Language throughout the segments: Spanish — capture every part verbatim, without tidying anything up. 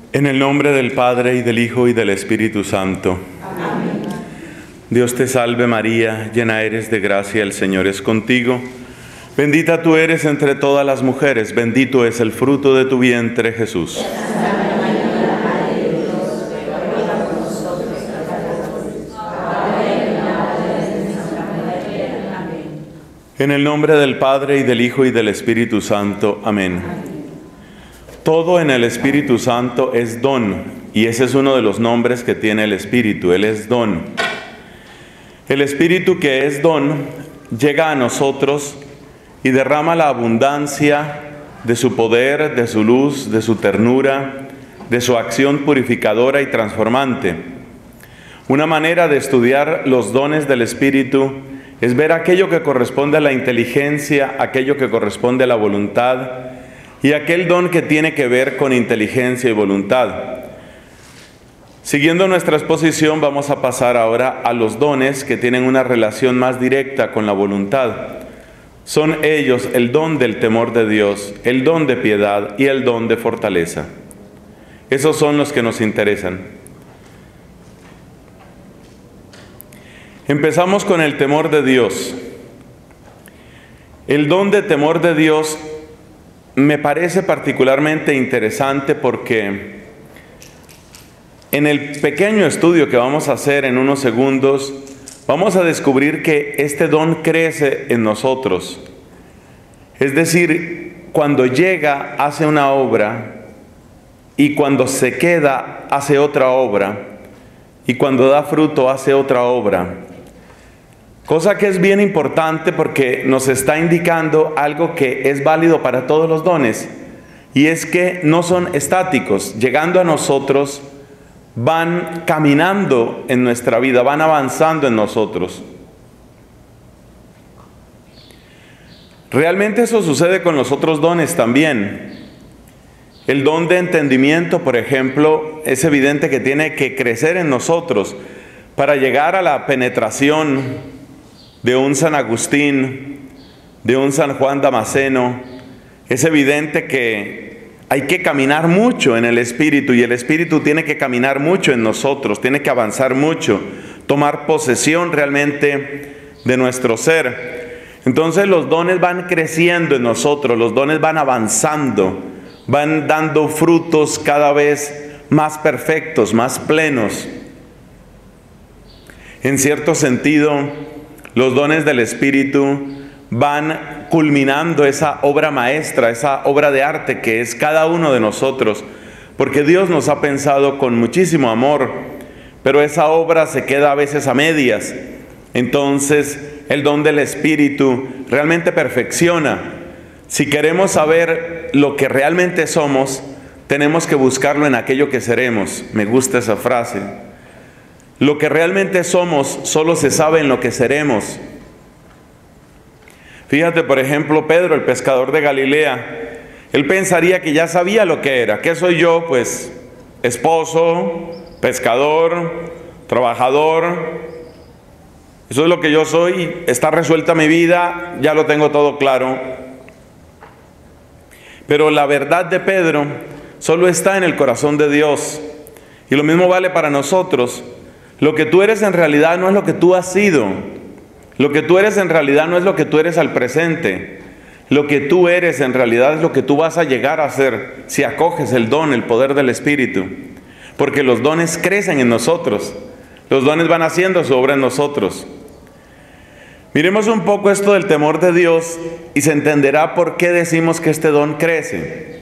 En el nombre del Padre, y del Hijo, y del Espíritu Santo. Amén. Dios te salve María, llena eres de gracia, el Señor es contigo. Bendita tú eres entre todas las mujeres, bendito es el fruto de tu vientre, Jesús. En el nombre del Padre, y del Hijo, y del Espíritu Santo. Amén. Todo en el Espíritu Santo es don, y ese es uno de los nombres que tiene el Espíritu. Él es don. El Espíritu, que es don, llega a nosotros y derrama la abundancia de su poder, de su luz, de su ternura, de su acción purificadora y transformante. Una manera de estudiar los dones del Espíritu es ver aquello que corresponde a la inteligencia, aquello que corresponde a la voluntad y aquel don que tiene que ver con inteligencia y voluntad. Siguiendo nuestra exposición, vamos a pasar ahora a los dones que tienen una relación más directa con la voluntad. Son ellos el don del temor de Dios, el don de piedad y el don de fortaleza. Esos son los que nos interesan. Empezamos con el temor de Dios. El don de temor de Dios me parece particularmente interesante porque en el pequeño estudio que vamos a hacer en unos segundos, vamos a descubrir que este don crece en nosotros. Es decir, cuando llega hace una obra y cuando se queda hace otra obra y cuando da fruto hace otra obra. Cosa que es bien importante porque nos está indicando algo que es válido para todos los dones, y es que no son estáticos. Llegando a nosotros, van caminando en nuestra vida, van avanzando en nosotros. Realmente eso sucede con los otros dones también. El don de entendimiento, por ejemplo, es evidente que tiene que crecer en nosotros para llegar a la penetración de un San Agustín, de un San Juan Damasceno. Es evidente que hay que caminar mucho en el Espíritu, y el Espíritu tiene que caminar mucho en nosotros, tiene que avanzar mucho, tomar posesión realmente de nuestro ser. Entonces los dones van creciendo en nosotros, los dones van avanzando, van dando frutos cada vez más perfectos, más plenos. En cierto sentido, los dones del Espíritu van culminando esa obra maestra, esa obra de arte que es cada uno de nosotros, porque Dios nos ha pensado con muchísimo amor, pero esa obra se queda a veces a medias. Entonces, el don del Espíritu realmente perfecciona. Si queremos saber lo que realmente somos, tenemos que buscarlo en aquello que seremos. Me gusta esa frase. Lo que realmente somos solo se sabe en lo que seremos. Fíjate, por ejemplo, Pedro, el pescador de Galilea. Él pensaría que ya sabía lo que era. ¿Qué soy yo? Pues esposo, pescador, trabajador. Eso es lo que yo soy. Está resuelta mi vida, ya lo tengo todo claro. Pero la verdad de Pedro solo está en el corazón de Dios. Y lo mismo vale para nosotros. Lo que tú eres en realidad no es lo que tú has sido. Lo que tú eres en realidad no es lo que tú eres al presente. Lo que tú eres en realidad es lo que tú vas a llegar a ser si acoges el don, el poder del Espíritu. Porque los dones crecen en nosotros. Los dones van haciendo su obra en nosotros. Miremos un poco esto del temor de Dios y se entenderá por qué decimos que este don crece.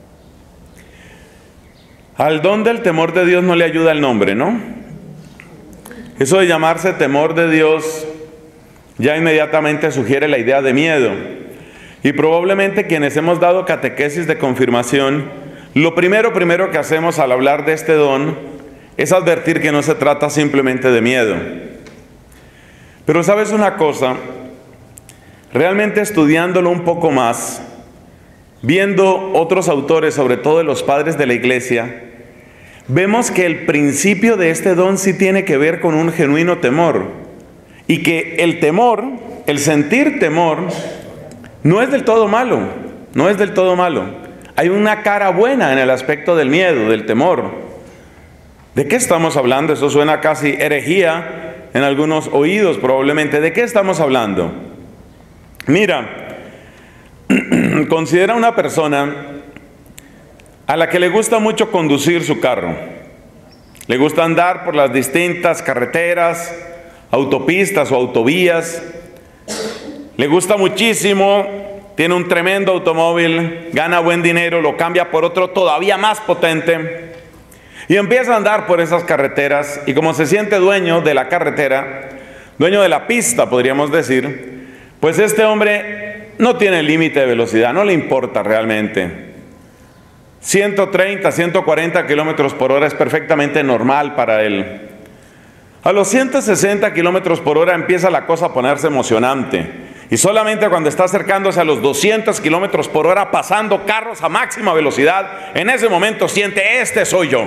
Al don del temor de Dios no le ayuda el nombre, ¿no? Eso de llamarse temor de Dios ya inmediatamente sugiere la idea de miedo. Y probablemente quienes hemos dado catequesis de confirmación, lo primero, primero que hacemos al hablar de este don es advertir que no se trata simplemente de miedo. Pero ¿sabes una cosa? Realmente estudiándolo un poco más, viendo otros autores, sobre todo de los padres de la Iglesia, vemos que el principio de este don sí tiene que ver con un genuino temor. Y que el temor, el sentir temor, no es del todo malo, no es del todo malo. hay una cara buena en el aspecto del miedo, del temor. ¿De qué estamos hablando? Eso suena casi herejía en algunos oídos probablemente. ¿De qué estamos hablando? Mira, considera una persona a la que le gusta mucho conducir su carro. Le gusta andar por las distintas carreteras, autopistas o autovías. Le gusta muchísimo, tiene un tremendo automóvil, gana buen dinero, lo cambia por otro todavía más potente y empieza a andar por esas carreteras, y como se siente dueño de la carretera, dueño de la pista podríamos decir, pues este hombre no tiene límite de velocidad, no le importa realmente. ciento treinta, ciento cuarenta kilómetros por hora es perfectamente normal para él. A los ciento sesenta kilómetros por hora empieza la cosa a ponerse emocionante. Y solamente cuando está acercándose a los doscientos kilómetros por hora, pasando carros a máxima velocidad, en ese momento siente: este soy yo.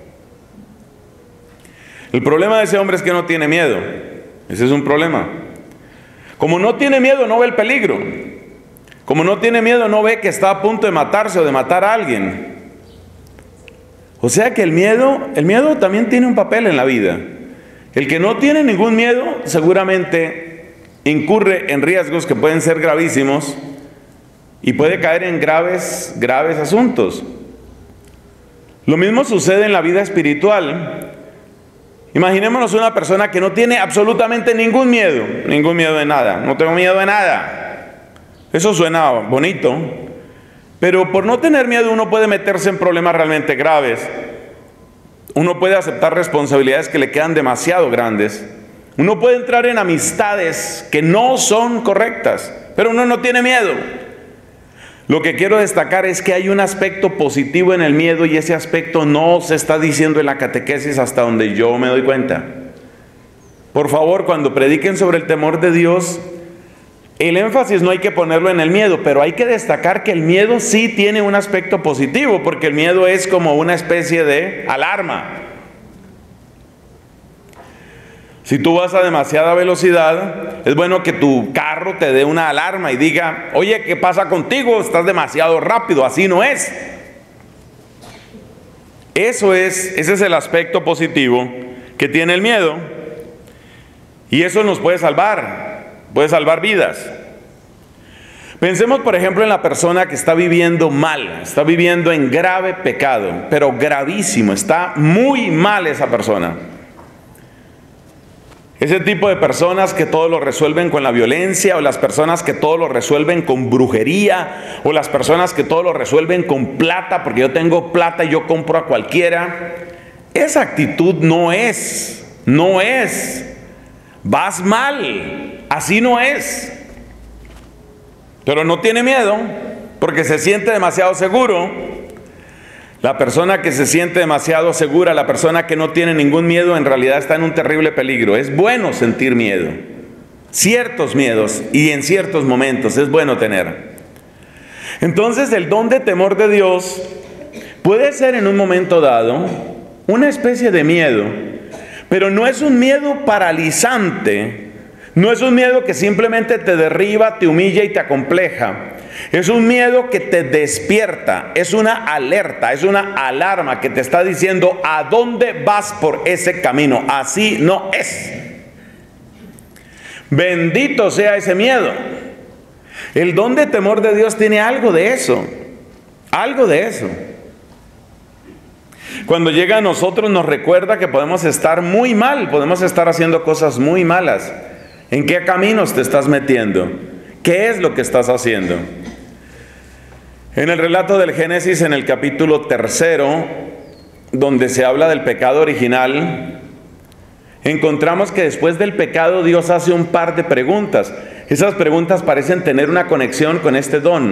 El problema de ese hombre es que no tiene miedo. Ese es un problema. Como no tiene miedo, no ve el peligro. Como no tiene miedo, no ve que está a punto de matarse o de matar a alguien. O sea que el miedo, el miedo también tiene un papel en la vida. El que no tiene ningún miedo seguramente incurre en riesgos que pueden ser gravísimos y puede caer en graves, graves asuntos. Lo mismo sucede en la vida espiritual. Imaginémonos una persona que no tiene absolutamente ningún miedo, ningún miedo de nada, no tengo miedo de nada. Eso suena bonito, pero por no tener miedo uno puede meterse en problemas realmente graves. Uno puede aceptar responsabilidades que le quedan demasiado grandes. Uno puede entrar en amistades que no son correctas, pero uno no tiene miedo. Lo que quiero destacar es que hay un aspecto positivo en el miedo, y ese aspecto no se está diciendo en la catequesis hasta donde yo me doy cuenta. Por favor, cuando prediquen sobre el temor de Dios, el énfasis no hay que ponerlo en el miedo, pero hay que destacar que el miedo sí tiene un aspecto positivo, porque el miedo es como una especie de alarma. Si tú vas a demasiada velocidad, es bueno que tu carro te dé una alarma y diga: oye, ¿qué pasa contigo? Estás demasiado rápido, así no es. Eso es, ese es el aspecto positivo que tiene el miedo, y eso nos puede salvar, puede salvar vidas. Pensemos, por ejemplo, en la persona que está viviendo mal, está viviendo en grave pecado, pero gravísimo, está muy mal esa persona. Ese tipo de personas que todo lo resuelven con la violencia, o las personas que todo lo resuelven con brujería, o las personas que todo lo resuelven con plata, porque yo tengo plata y yo compro a cualquiera. Esa actitud no es, no es. Vas mal, así no es. Pero no tiene miedo, porque se siente demasiado seguro. La persona que se siente demasiado segura, la persona que no tiene ningún miedo, en realidad está en un terrible peligro. Es bueno sentir miedo, ciertos miedos, y en ciertos momentos es bueno tener. Entonces, el don de temor de Dios puede ser en un momento dado una especie de miedo, pero no es un miedo paralizante, no es un miedo que simplemente te derriba, te humilla y te acompleja. Es un miedo que te despierta, es una alerta, es una alarma que te está diciendo a dónde vas por ese camino. Así no es. Bendito sea ese miedo. El don de temor de Dios tiene algo de eso, algo de eso. Cuando llega a nosotros nos recuerda que podemos estar muy mal, podemos estar haciendo cosas muy malas. ¿En qué caminos te estás metiendo? ¿Qué es lo que estás haciendo? En el relato del Génesis, en el capítulo tercero, donde se habla del pecado original, encontramos que después del pecado Dios hace un par de preguntas. Esas preguntas parecen tener una conexión con este don.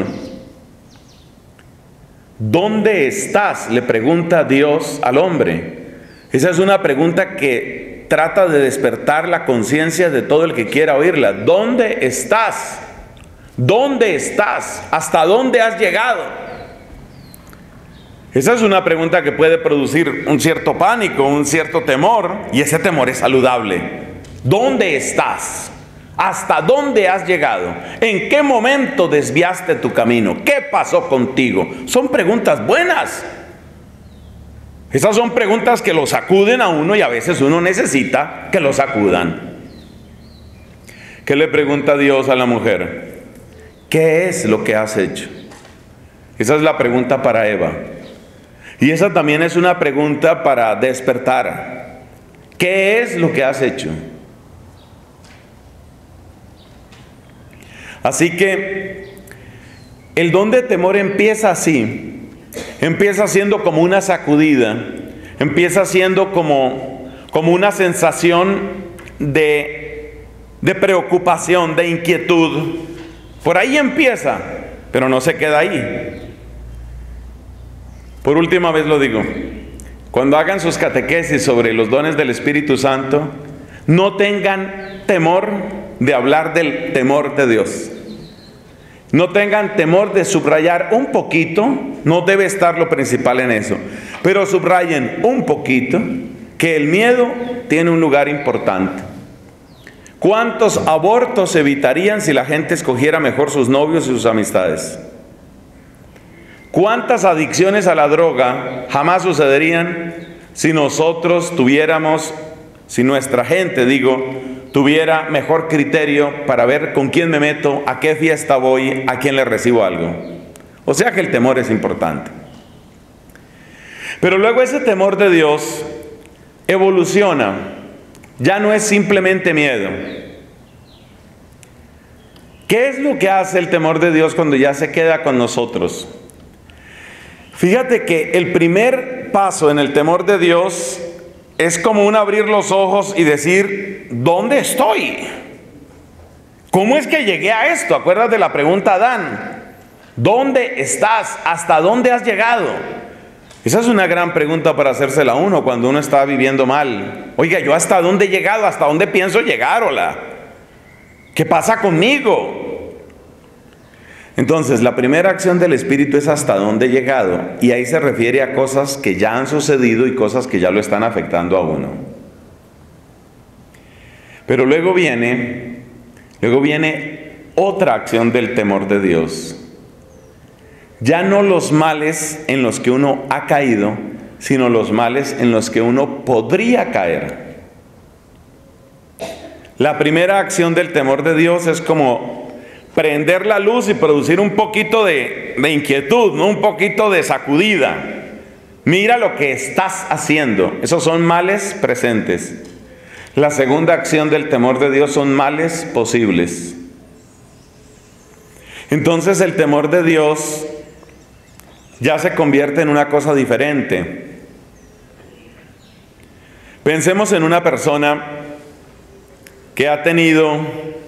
¿Dónde estás?, le pregunta Dios al hombre. Esa es una pregunta que trata de despertar la conciencia de todo el que quiera oírla. ¿Dónde estás? ¿Dónde estás? ¿Hasta dónde has llegado? Esa es una pregunta que puede producir un cierto pánico, un cierto temor, y ese temor es saludable. ¿Dónde estás? ¿Hasta dónde has llegado? ¿En qué momento desviaste tu camino? ¿Qué pasó contigo? Son preguntas buenas. Esas son preguntas que lo sacuden a uno y a veces uno necesita que lo sacudan. ¿Qué le pregunta Dios a la mujer? ¿Qué es lo que has hecho? Esa es la pregunta para Eva. Y esa también es una pregunta para despertar. ¿Qué es lo que has hecho? Así que el don de temor empieza así, empieza siendo como una sacudida, empieza siendo como, como una sensación de, de preocupación, de inquietud. Por ahí empieza, pero no se queda ahí. Por última vez lo digo, cuando hagan sus catequesis sobre los dones del Espíritu Santo, no tengan temor de hablar del temor de Dios. No tengan temor de subrayar un poquito, no debe estar lo principal en eso, pero subrayen un poquito que el miedo tiene un lugar importante. ¿Cuántos abortos se evitarían si la gente escogiera mejor sus novios y sus amistades? ¿Cuántas adicciones a la droga jamás sucederían si nosotros tuviéramos, si nuestra gente, digo, tuviera mejor criterio para ver con quién me meto, a qué fiesta voy, a quién le recibo algo? O sea que el temor es importante. Pero luego ese temor de Dios evoluciona, ya no es simplemente miedo. ¿Qué es lo que hace el temor de Dios cuando ya se queda con nosotros? Fíjate que el primer paso en el temor de Dios es como un abrir los ojos y decir, ¿dónde estoy? ¿Cómo es que llegué a esto? ¿Acuerdas de la pregunta a Adán? ¿Dónde estás? ¿Hasta dónde has llegado? Esa es una gran pregunta para hacérsela a uno cuando uno está viviendo mal. Oiga, ¿yo hasta dónde he llegado? ¿Hasta dónde pienso llegar? Hola. ¿Qué pasa conmigo? Entonces, la primera acción del Espíritu es hasta dónde he llegado, y ahí se refiere a cosas que ya han sucedido y cosas que ya lo están afectando a uno. Pero luego viene, luego viene otra acción del temor de Dios. Ya no los males en los que uno ha caído, sino los males en los que uno podría caer. La primera acción del temor de Dios es como prender la luz y producir un poquito de, de inquietud, ¿no? Un poquito de sacudida. Mira lo que estás haciendo. Esos son males presentes. La segunda acción del temor de Dios son males posibles. Entonces el temor de Dios ya se convierte en una cosa diferente. Pensemos en una persona que ha tenido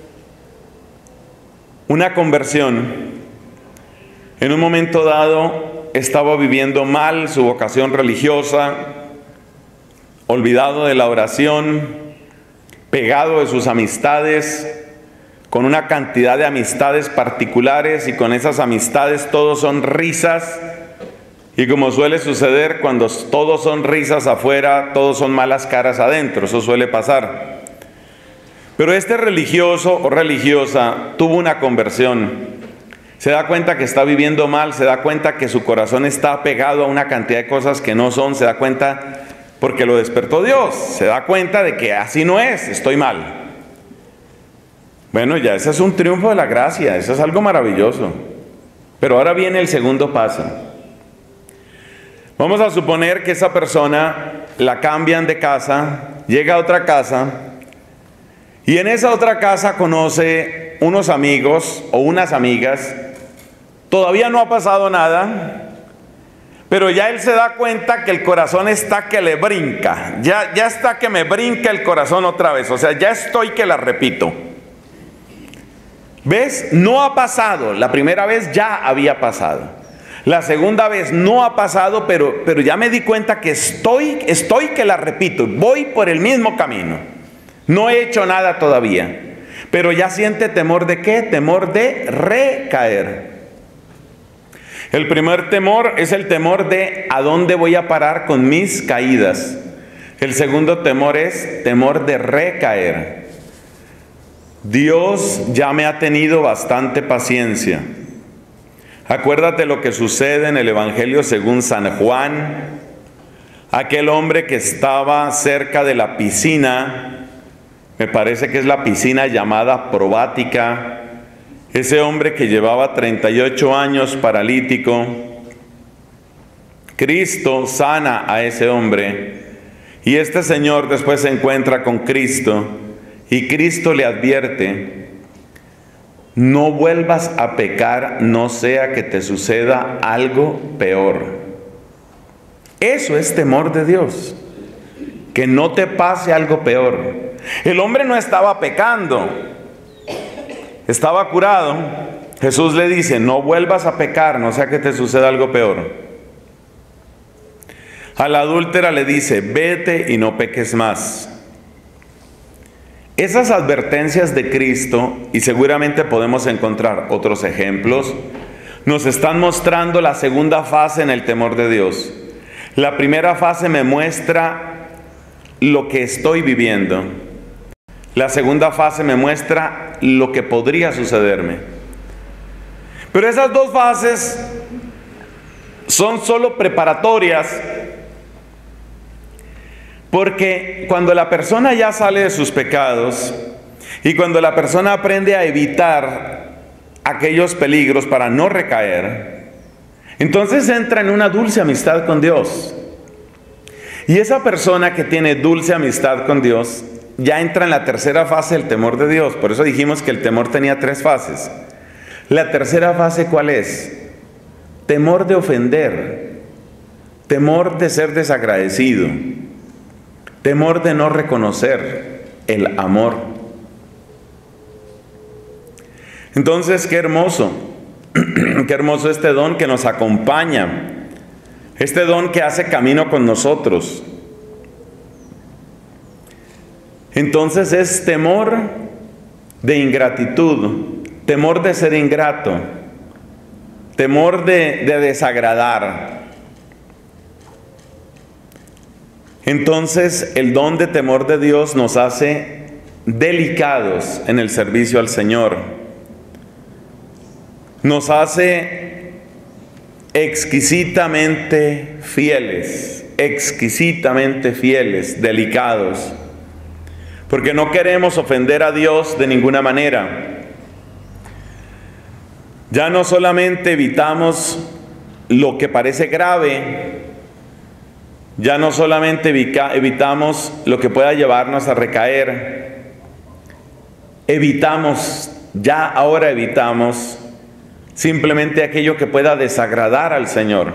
una conversión. En un momento dado estaba viviendo mal su vocación religiosa, olvidado de la oración, pegado de sus amistades, con una cantidad de amistades particulares, y con esas amistades todos son risas, y como suele suceder cuando todos son risas afuera, todos son malas caras adentro, eso suele pasar. Pero este religioso o religiosa tuvo una conversión. Se da cuenta que está viviendo mal, se da cuenta que su corazón está pegado a una cantidad de cosas que no son, se da cuenta porque lo despertó Dios, se da cuenta de que así no es, estoy mal. Bueno, ya ese es un triunfo de la gracia, eso es algo maravilloso. Pero ahora viene el segundo paso. Vamos a suponer que esa persona la cambian de casa, llega a otra casa, y en esa otra casa conoce unos amigos o unas amigas. Todavía no ha pasado nada, pero ya él se da cuenta que el corazón está que le brinca. Ya, ya está que me brinca el corazón otra vez. O sea, ya estoy que la repito. ¿Ves? No ha pasado. La primera vez ya había pasado. La segunda vez no ha pasado, pero, pero ya me di cuenta que estoy, estoy que la repito. Voy por el mismo camino. No he hecho nada todavía, pero ya siente temor de ¿qué? Temor de recaer. El primer temor es el temor de ¿a dónde voy a parar con mis caídas? El segundo temor es temor de recaer. Dios ya me ha tenido bastante paciencia. Acuérdate lo que sucede en el Evangelio según San Juan. Aquel hombre que estaba cerca de la piscina, me parece que es la piscina llamada probática, ese hombre que llevaba treinta y ocho años paralítico. Cristo sana a ese hombre y este señor después se encuentra con Cristo y Cristo le advierte: no vuelvas a pecar, no sea que te suceda algo peor. Eso es temor de Dios, que no te pase algo peor. El hombre no estaba pecando, estaba curado. Jesús le dice: no vuelvas a pecar, no sea que te suceda algo peor. A la adúltera le dice: vete y no peques más. Esas advertencias de Cristo, y seguramente podemos encontrar otros ejemplos, nos están mostrando la segunda fase en el temor de Dios. La primera fase me muestra lo que estoy viviendo. La segunda fase me muestra lo que podría sucederme. Pero esas dos fases son solo preparatorias, porque cuando la persona ya sale de sus pecados y cuando la persona aprende a evitar aquellos peligros para no recaer, entonces entra en una dulce amistad con Dios. Y esa persona que tiene dulce amistad con Dios ya entra en la tercera fase del temor de Dios. Por eso dijimos que el temor tenía tres fases. La tercera fase, ¿cuál es? Temor de ofender, temor de ser desagradecido, temor de no reconocer el amor. Entonces, qué hermoso. Qué hermoso este don que nos acompaña, este don que hace camino con nosotros. Entonces es temor de ingratitud, temor de ser ingrato, temor de, de desagradar. Entonces el don de temor de Dios nos hace delicados en el servicio al Señor. Nos hace exquisitamente fieles, exquisitamente fieles, delicados, porque no queremos ofender a Dios de ninguna manera. Ya no solamente evitamos lo que parece grave, ya no solamente evitamos lo que pueda llevarnos a recaer, evitamos, ya ahora evitamos simplemente aquello que pueda desagradar al Señor.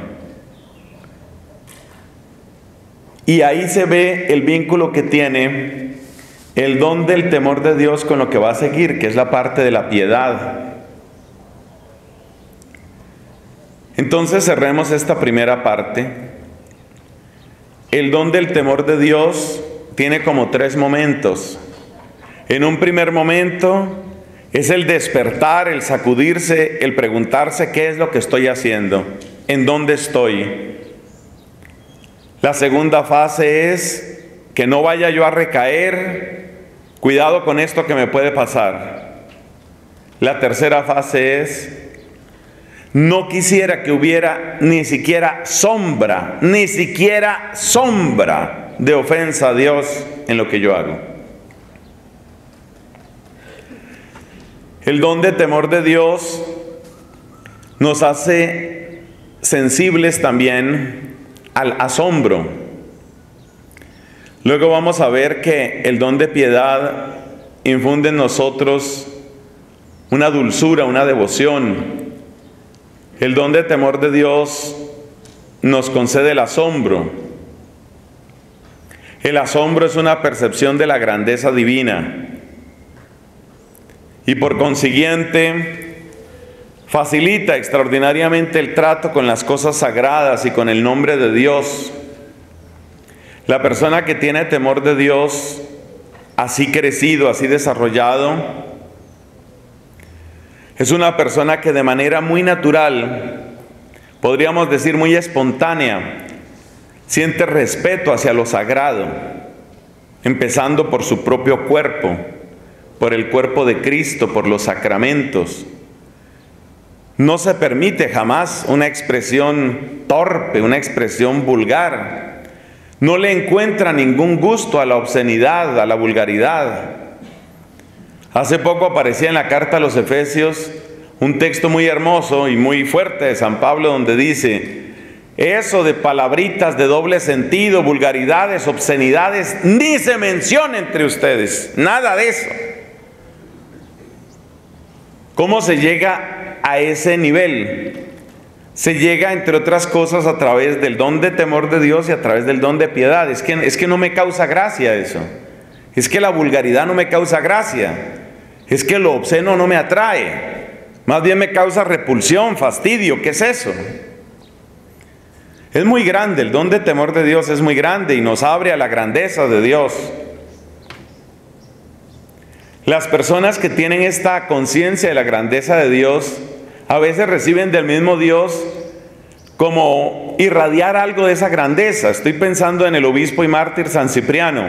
Y ahí se ve el vínculo que tiene el don del temor de Dios con lo que va a seguir, que es la parte de la piedad. Entonces cerremos esta primera parte. El don del temor de Dios tiene como tres momentos. En un primer momento es el despertar, el sacudirse, el preguntarse qué es lo que estoy haciendo, en dónde estoy. La segunda fase es que no vaya yo a recaer, cuidado con esto que me puede pasar. La tercera fase es: no quisiera que hubiera ni siquiera sombra, ni siquiera sombra de ofensa a Dios en lo que yo hago. El don de temor de Dios nos hace sensibles también al asombro. Luego vamos a ver que el don de piedad infunde en nosotros una dulzura, una devoción. El don de temor de Dios nos concede el asombro. El asombro es una percepción de la grandeza divina. Y por consiguiente, facilita extraordinariamente el trato con las cosas sagradas y con el nombre de Dios. La persona que tiene temor de Dios, así crecido, así desarrollado, es una persona que de manera muy natural, podríamos decir muy espontánea, siente respeto hacia lo sagrado, empezando por su propio cuerpo, por el cuerpo de Cristo, por los sacramentos. No se permite jamás una expresión torpe, una expresión vulgar. No le encuentra ningún gusto a la obscenidad, a la vulgaridad. Hace poco aparecía en la carta a los Efesios un texto muy hermoso y muy fuerte de San Pablo donde dice: eso de palabritas de doble sentido, vulgaridades, obscenidades, ni se menciona entre ustedes, nada de eso. ¿Cómo se llega a ese nivel? Se llega, entre otras cosas, a través del don de temor de Dios y a través del don de piedad. Es que, es que no me causa gracia eso. Es que la vulgaridad no me causa gracia. Es que lo obsceno no me atrae. Más bien me causa repulsión, fastidio. ¿Qué es eso? Es muy grande, el don de temor de Dios es muy grande y nos abre a la grandeza de Dios. Las personas que tienen esta conciencia de la grandeza de Dios, a veces reciben del mismo Dios como irradiar algo de esa grandeza. Estoy pensando en el obispo y mártir San Cipriano.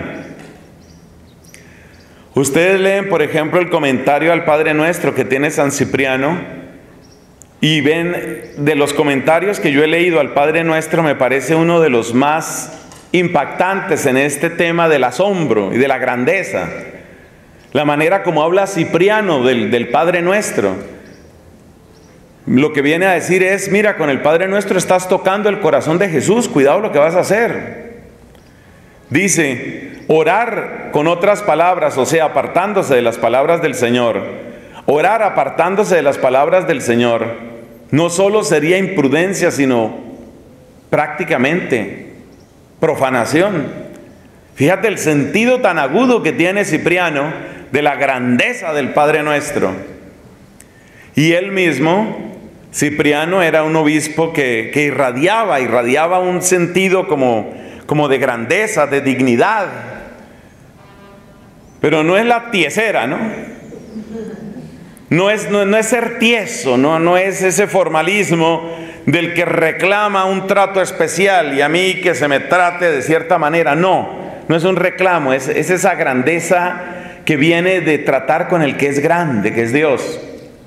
Ustedes leen, por ejemplo, el comentario al Padre Nuestro que tiene San Cipriano y ven de los comentarios que yo he leído al Padre Nuestro, me parece uno de los más impactantes en este tema del asombro y de la grandeza. La manera como habla Cipriano del, del Padre Nuestro. Lo que viene a decir es: mira, con el Padre Nuestro estás tocando el corazón de Jesús, cuidado lo que vas a hacer. Dice, orar con otras palabras, o sea, apartándose de las palabras del Señor. Orar apartándose de las palabras del Señor, no solo sería imprudencia, sino prácticamente profanación. Fíjate el sentido tan agudo que tiene Cipriano de la grandeza del Padre Nuestro. Y él mismo, Cipriano, era un obispo que, que irradiaba, irradiaba un sentido como, como de grandeza, de dignidad. Pero no es la tiesera, ¿no? No es, no, no es ser tieso, no, no es ese formalismo del que reclama un trato especial y a mí que se me trate de cierta manera. No, no es un reclamo, es, es esa grandeza que viene de tratar con el que es grande, que es Dios.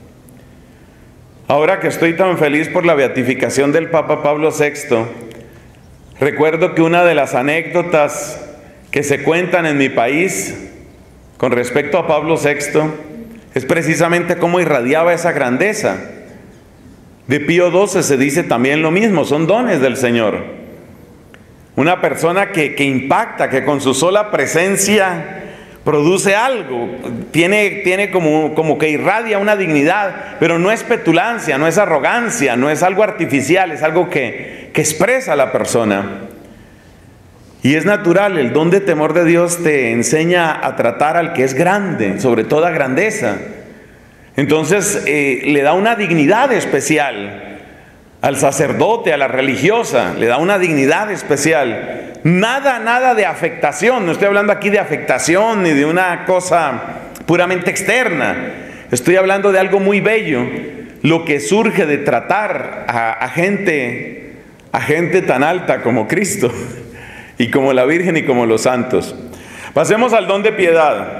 Ahora que estoy tan feliz por la beatificación del Papa Pablo sexto, recuerdo que una de las anécdotas que se cuentan en mi país con respecto a Pablo sexto es precisamente cómo irradiaba esa grandeza. De Pío doce se dice también lo mismo, son dones del Señor. Una persona que, que impacta, que con su sola presencia produce algo, tiene, tiene como, como que irradia una dignidad, pero no es petulancia, no es arrogancia, no es algo artificial, es algo que, que expresa a la persona. Y es natural, el don de temor de Dios te enseña a tratar al que es grande, sobre toda grandeza. Entonces eh, le da una dignidad especial al sacerdote, a la religiosa, le da una dignidad especial. Nada, nada de afectación, no estoy hablando aquí de afectación ni de una cosa puramente externa. Estoy hablando de algo muy bello, lo que surge de tratar a, a gente, a gente tan alta como Cristo y como la Virgen y como los santos. Pasemos al don de piedad.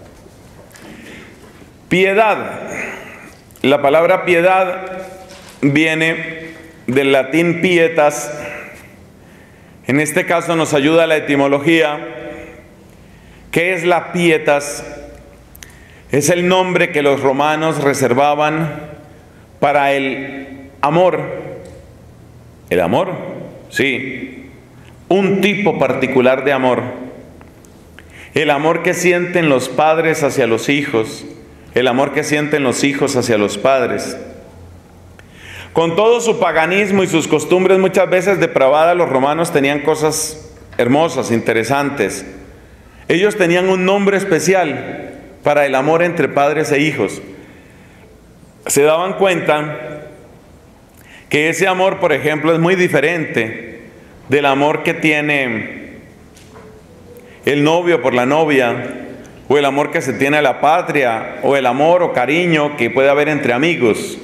Piedad. La palabra piedad viene del latín pietas. En este caso nos ayuda la etimología. ¿Qué es la pietas? Es el nombre que los romanos reservaban para el amor. ¿El amor? Sí. Un tipo particular de amor. El amor que sienten los padres hacia los hijos. El amor que sienten los hijos hacia los padres. Con todo su paganismo y sus costumbres muchas veces depravadas, los romanos tenían cosas hermosas, interesantes. Ellos tenían un nombre especial para el amor entre padres e hijos. Se daban cuenta que ese amor, por ejemplo, es muy diferente del amor que tiene el novio por la novia, o el amor que se tiene a la patria, o el amor o cariño que puede haber entre amigos.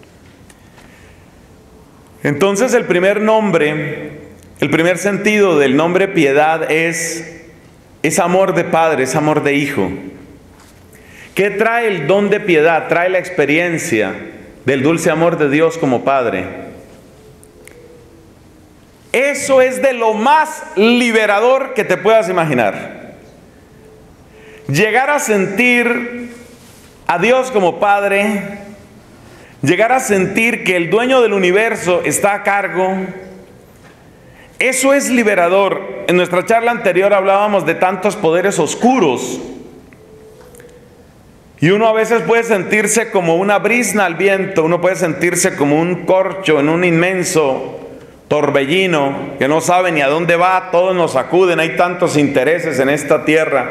Entonces el primer nombre, el primer sentido del nombre piedad es, es amor de padre, es amor de hijo. ¿Qué trae el don de piedad? Trae la experiencia del dulce amor de Dios como Padre. Eso es de lo más liberador que te puedas imaginar. Llegar a sentir a Dios como Padre, llegar a sentir que el dueño del universo está a cargo, eso es liberador. En nuestra charla anterior hablábamos de tantos poderes oscuros. Y uno a veces puede sentirse como una brizna al viento, uno puede sentirse como un corcho en un inmenso torbellino que no sabe ni a dónde va, todos nos sacuden, hay tantos intereses en esta tierra.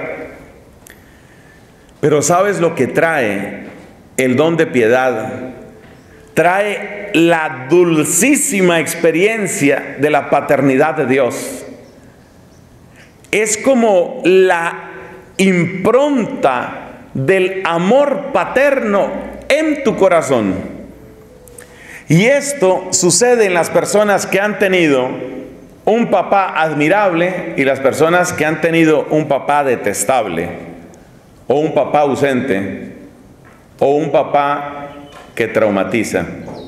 Pero ¿sabes lo que trae el don de piedad? Trae la dulcísima experiencia de la paternidad de Dios. Es como la impronta del amor paterno en tu corazón. Y esto sucede en las personas que han tenido un papá admirable y las personas que han tenido un papá detestable, o un papá ausente, o un papá que traumatiza.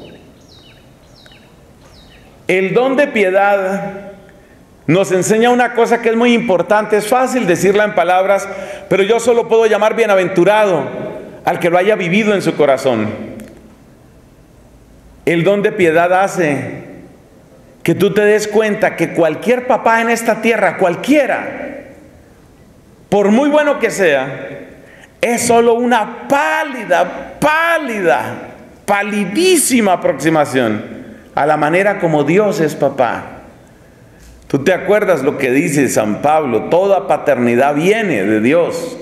El don de piedad nos enseña una cosa que es muy importante. Es fácil decirla en palabras, pero yo solo puedo llamar bienaventurado al que lo haya vivido en su corazón. El don de piedad hace que tú te des cuenta que cualquier papá en esta tierra, cualquiera, por muy bueno que sea, es solo una pálida, pálida, palidísima aproximación a la manera como Dios es papá. Tú te acuerdas lo que dice San Pablo: toda paternidad viene de Dios.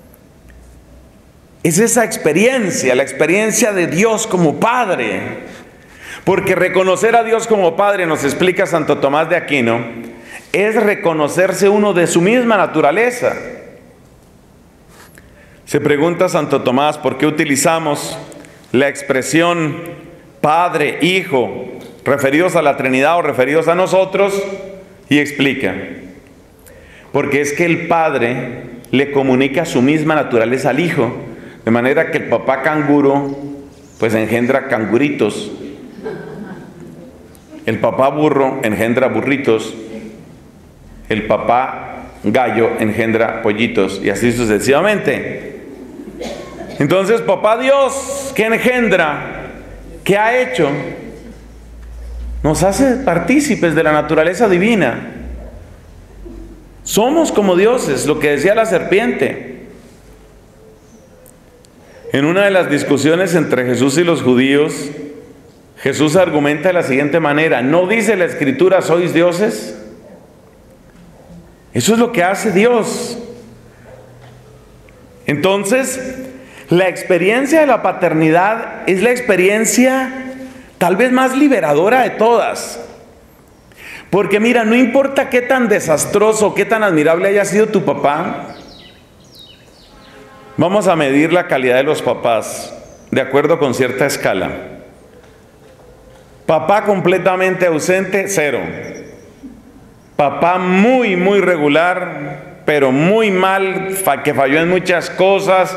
Es esa experiencia, la experiencia de Dios como Padre. Porque reconocer a Dios como Padre, nos explica Santo Tomás de Aquino, es reconocerse uno de su misma naturaleza. Se pregunta Santo Tomás, ¿por qué utilizamos la expresión Padre, Hijo, referidos a la Trinidad o referidos a nosotros? Y explica: porque es que el Padre le comunica su misma naturaleza al Hijo, de manera que el papá canguro pues engendra canguritos, el papá burro engendra burritos, el papá gallo engendra pollitos, y así sucesivamente. Entonces, papá Dios, ¿qué engendra? ¿Qué ha hecho? Nos hace partícipes de la naturaleza divina. Somos como dioses, lo que decía la serpiente. En una de las discusiones entre Jesús y los judíos, Jesús argumenta de la siguiente manera: ¿no dice la Escritura, sois dioses? Eso es lo que hace Dios. Entonces, la experiencia de la paternidad es la experiencia tal vez más liberadora de todas. Porque mira, no importa qué tan desastroso, qué tan admirable haya sido tu papá, vamos a medir la calidad de los papás de acuerdo con cierta escala. Papá completamente ausente, cero. Papá muy, muy regular, pero muy mal, que falló en muchas cosas,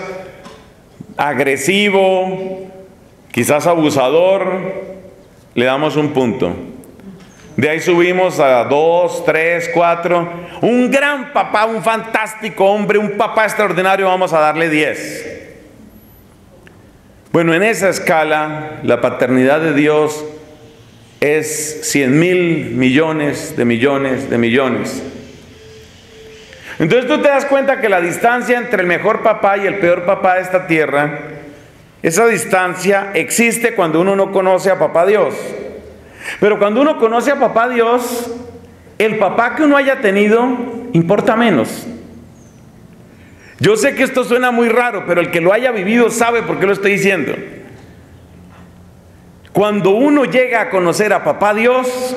agresivo, quizás abusador, le damos un punto. De ahí subimos a dos, tres, cuatro. Un gran papá, un fantástico hombre, un papá extraordinario, vamos a darle diez. Bueno, en esa escala, la paternidad de Dios es cien mil millones de millones de millones. Entonces tú te das cuenta que la distancia entre el mejor papá y el peor papá de esta tierra, esa distancia existe cuando uno no conoce a papá Dios. Pero cuando uno conoce a papá Dios, el papá que uno haya tenido importa menos. Yo sé que esto suena muy raro, pero el que lo haya vivido sabe por qué lo estoy diciendo. Cuando uno llega a conocer a papá Dios,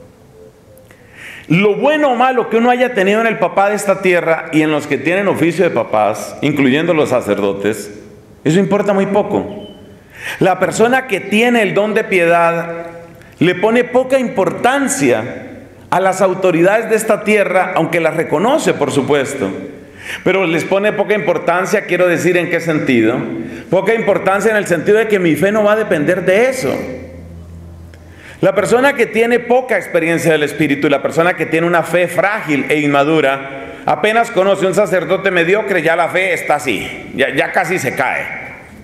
lo bueno o malo que uno haya tenido en el papá de esta tierra y en los que tienen oficio de papás, incluyendo los sacerdotes, eso importa muy poco. La persona que tiene el don de piedad le pone poca importancia a las autoridades de esta tierra, aunque las reconoce, por supuesto. Pero les pone poca importancia, quiero decir, ¿en qué sentido? Poca importancia en el sentido de que mi fe no va a depender de eso. La persona que tiene poca experiencia del Espíritu y la persona que tiene una fe frágil e inmadura, apenas conoce un sacerdote mediocre, ya la fe está así, ya, ya casi se cae.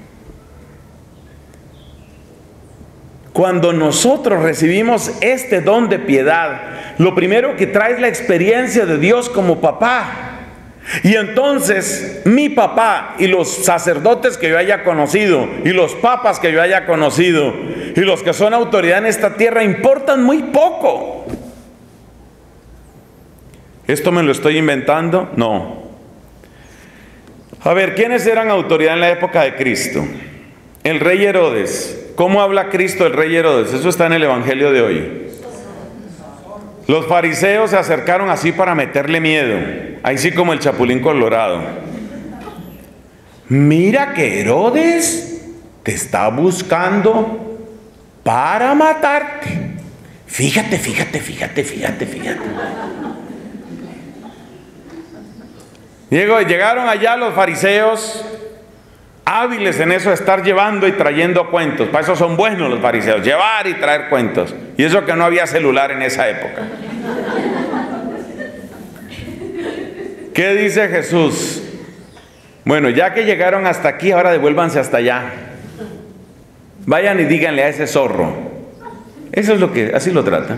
Cuando nosotros recibimos este don de piedad, lo primero que trae es la experiencia de Dios como papá. Y entonces mi papá y los sacerdotes que yo haya conocido y los papas que yo haya conocido y los que son autoridad en esta tierra importan muy poco. ¿Esto me lo estoy inventando? No. A ver, ¿quiénes eran autoridad en la época de Cristo? El rey Herodes. ¿Cómo habla Cristo del rey Herodes? Eso está en el Evangelio de hoy. Los fariseos se acercaron así para meterle miedo, ahí sí como el Chapulín Colorado. Mira que Herodes te está buscando para matarte. Fíjate, fíjate, fíjate, fíjate, fíjate. Llegaron allá los fariseos, hábiles en eso de estar llevando y trayendo cuentos. Para eso son buenos los fariseos, llevar y traer cuentos. Y eso que no había celular en esa época. ¿Qué dice Jesús? Bueno, ya que llegaron hasta aquí, ahora devuélvanse hasta allá. Vayan y díganle a ese zorro. Eso es lo que, así lo trata.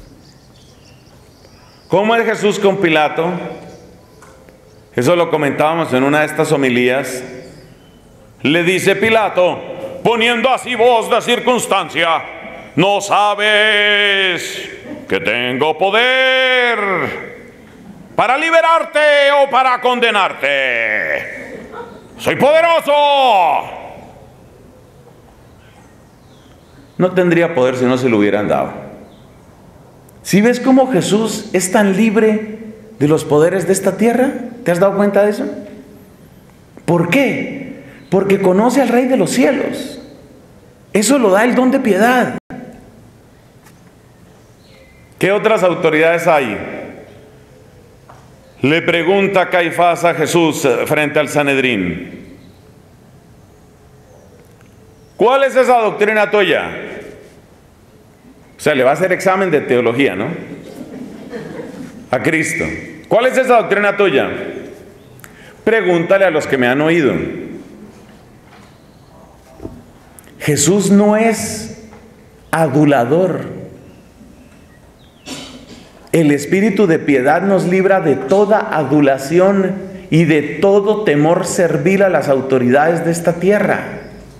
¿Cómo es Jesús con Pilato? Eso lo comentábamos en una de estas homilías. Le dice Pilato, poniendo así voz de circunstancia, ¿no sabes que tengo poder para liberarte o para condenarte? ¡Soy poderoso! No tendría poder si no se lo hubieran dado. ¿Sí ves cómo Jesús es tan libre de los poderes de esta tierra? ¿Te has dado cuenta de eso? ¿Por qué? Porque conoce al Rey de los cielos. Eso lo da el don de piedad. ¿Qué otras autoridades hay? Le pregunta Caifás a Jesús frente al Sanedrín. ¿Cuál es esa doctrina tuya? O sea, le va a hacer examen de teología, ¿no? A Cristo. ¿Cuál es esa doctrina tuya? Pregúntale a los que me han oído. Jesús no es adulador. El espíritu de piedad nos libra de toda adulación y de todo temor servil a las autoridades de esta tierra.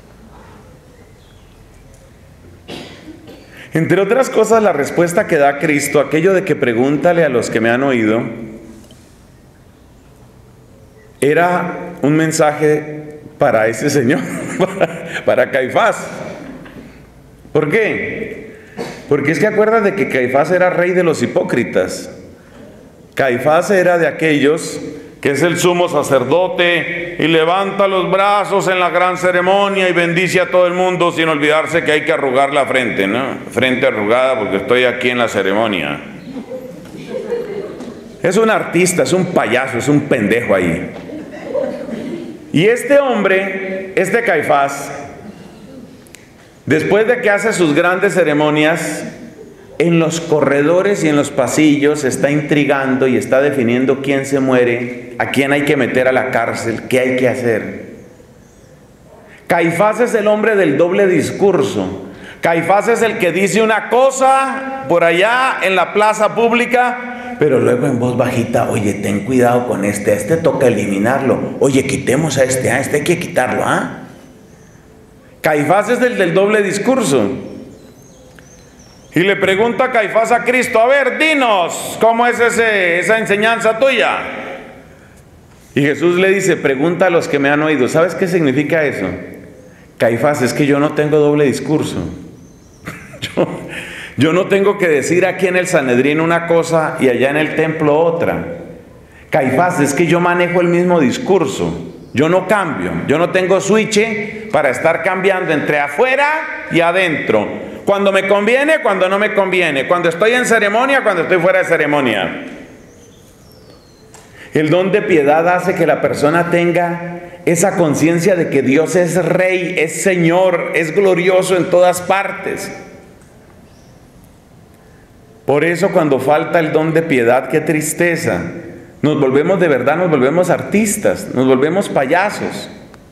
Entre otras cosas, la respuesta que da Cristo, aquello de que pregúntale a los que me han oído, era un mensaje para ese señor, para, para Caifás. ¿Por qué? Porque es que acuérdate de que Caifás era rey de los hipócritas. Caifás era de aquellos que es el sumo sacerdote y levanta los brazos en la gran ceremonia y bendice a todo el mundo sin olvidarse que hay que arrugar la frente, ¿no? Frente arrugada porque estoy aquí en la ceremonia. Es un artista, es un payaso, es un pendejo ahí. Y este hombre, este Caifás, después de que hace sus grandes ceremonias, en los corredores y en los pasillos está intrigando y está definiendo quién se muere, a quién hay que meter a la cárcel, qué hay que hacer. Caifás es el hombre del doble discurso. Caifás es el que dice una cosa por allá en la plaza pública, pero luego en voz bajita, oye, ten cuidado con este, a este toca eliminarlo. Oye, quitemos a este, a este hay que quitarlo, ¿ah? Caifás es el del doble discurso. Y le pregunta a Caifás a Cristo, a ver, dinos, ¿cómo es ese, esa enseñanza tuya? Y Jesús le dice, pregunta a los que me han oído. ¿Sabes qué significa eso? Caifás, es que yo no tengo doble discurso. yo, yo no tengo que decir aquí en el Sanedrín una cosa y allá en el templo otra. Caifás, es que yo manejo el mismo discurso. Yo no cambio, yo no tengo switch para estar cambiando entre afuera y adentro. Cuando me conviene, cuando no me conviene. Cuando estoy en ceremonia, cuando estoy fuera de ceremonia. El don de piedad hace que la persona tenga esa conciencia de que Dios es Rey, es Señor, es glorioso en todas partes. Por eso cuando falta el don de piedad, qué tristeza. Nos volvemos de verdad, nos volvemos artistas, nos volvemos payasos.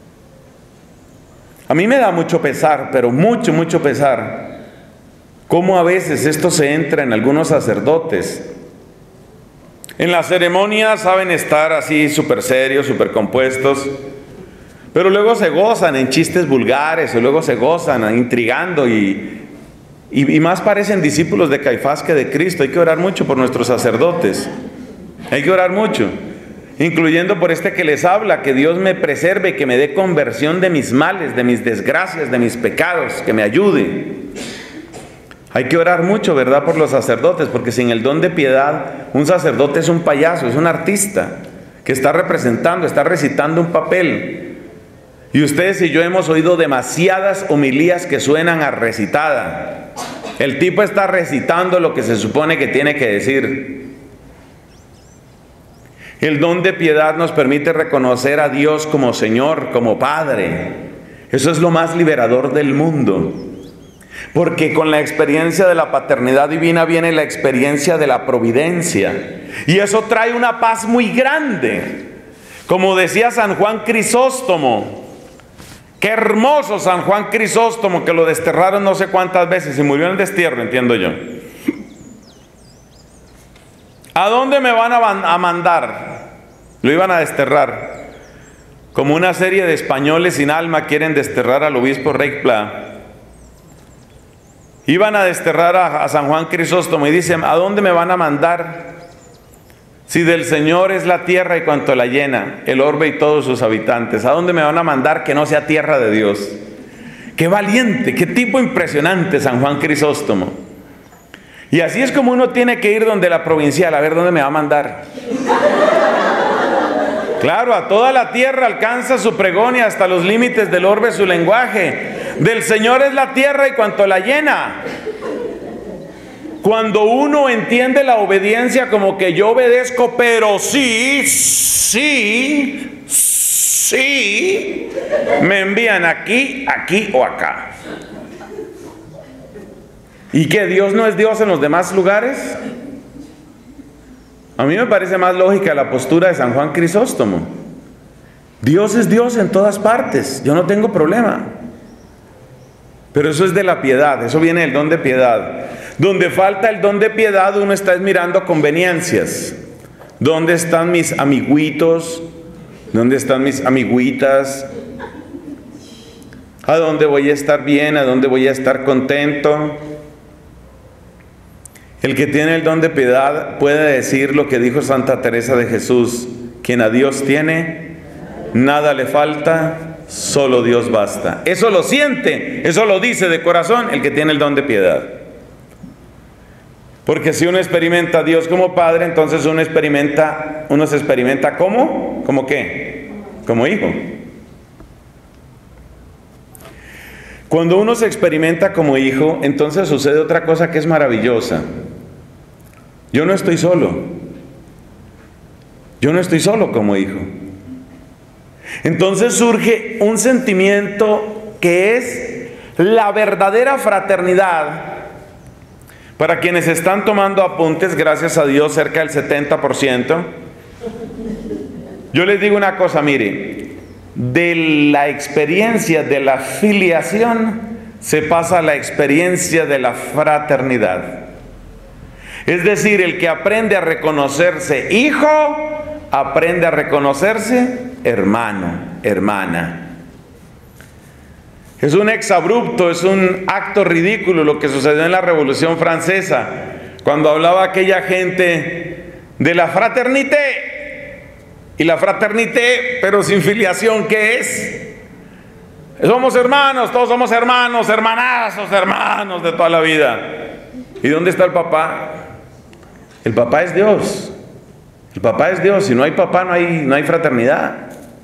A mí me da mucho pesar, pero mucho, mucho pesar, cómo a veces esto se entra en algunos sacerdotes. En la ceremonia saben estar así súper serios, súper compuestos, pero luego se gozan en chistes vulgares, o luego se gozan intrigando y, y, y más parecen discípulos de Caifás que de Cristo. Hay que orar mucho por nuestros sacerdotes, hay que orar mucho, incluyendo por este que les habla, que Dios me preserve y que me dé conversión de mis males, de mis desgracias, de mis pecados, que me ayude. Hay que orar mucho, ¿verdad?, por los sacerdotes, porque sin el don de piedad, un sacerdote es un payaso, es un artista, que está representando, está recitando un papel. Y ustedes y yo hemos oído demasiadas homilías que suenan a recitada. El tipo está recitando lo que se supone que tiene que decir. El don de piedad nos permite reconocer a Dios como Señor, como Padre. Eso es lo más liberador del mundo. Porque con la experiencia de la paternidad divina viene la experiencia de la providencia. Y eso trae una paz muy grande. Como decía San Juan Crisóstomo, qué hermoso San Juan Crisóstomo, que lo desterraron no sé cuántas veces y murió en el destierro, entiendo yo. ¿A dónde me van a mandar? Lo iban a desterrar. Como una serie de españoles sin alma quieren desterrar al obispo Reicpla. Iban a desterrar a, a San Juan Crisóstomo y dicen, ¿a dónde me van a mandar? Si del Señor es la tierra y cuanto la llena, el orbe y todos sus habitantes. ¿A dónde me van a mandar que no sea tierra de Dios? Qué valiente, qué tipo impresionante San Juan Crisóstomo. Y así es como uno tiene que ir donde la provincial, a ver dónde me va a mandar. Claro, a toda la tierra alcanza su pregón y hasta los límites del orbe su lenguaje. Del Señor es la tierra y cuanto la llena. Cuando uno entiende la obediencia como que yo obedezco, pero sí, sí, sí, me envían aquí, aquí o acá. ¿Y que Dios no es Dios en los demás lugares? A mí me parece más lógica la postura de San Juan Crisóstomo. Dios es Dios en todas partes, yo no tengo problema. Pero eso es de la piedad, eso viene del don de piedad. Donde falta el don de piedad, uno está mirando conveniencias. ¿Dónde están mis amiguitos? ¿Dónde están mis amiguitas? ¿A dónde voy a estar bien? ¿A dónde voy a estar contento? El que tiene el don de piedad puede decir lo que dijo Santa Teresa de Jesús: quien a Dios tiene, nada le falta, solo Dios basta. Eso lo siente, eso lo dice de corazón el que tiene el don de piedad. Porque si uno experimenta a Dios como Padre, entonces uno experimenta, uno se experimenta como, ¿como qué? Como hijo. Cuando uno se experimenta como hijo, entonces sucede otra cosa que es maravillosa. Yo no estoy solo. Yo no estoy solo como hijo. Entonces surge un sentimiento que es la verdadera fraternidad. Para quienes están tomando apuntes, gracias a Dios, cerca del setenta por ciento. Yo les digo una cosa, mire, de la experiencia de la filiación se pasa a la experiencia de la fraternidad. Es decir, el que aprende a reconocerse hijo, aprende a reconocerse hermano, hermana. Es un exabrupto, es un acto ridículo lo que sucedió en la Revolución Francesa, cuando hablaba aquella gente de la fraternité. Y la fraternité, pero sin filiación, ¿qué es? Somos hermanos, todos somos hermanos, hermanazos, hermanos de toda la vida. ¿Y dónde está el papá? El papá es Dios. El papá es Dios. Si no hay papá, no hay, no hay fraternidad.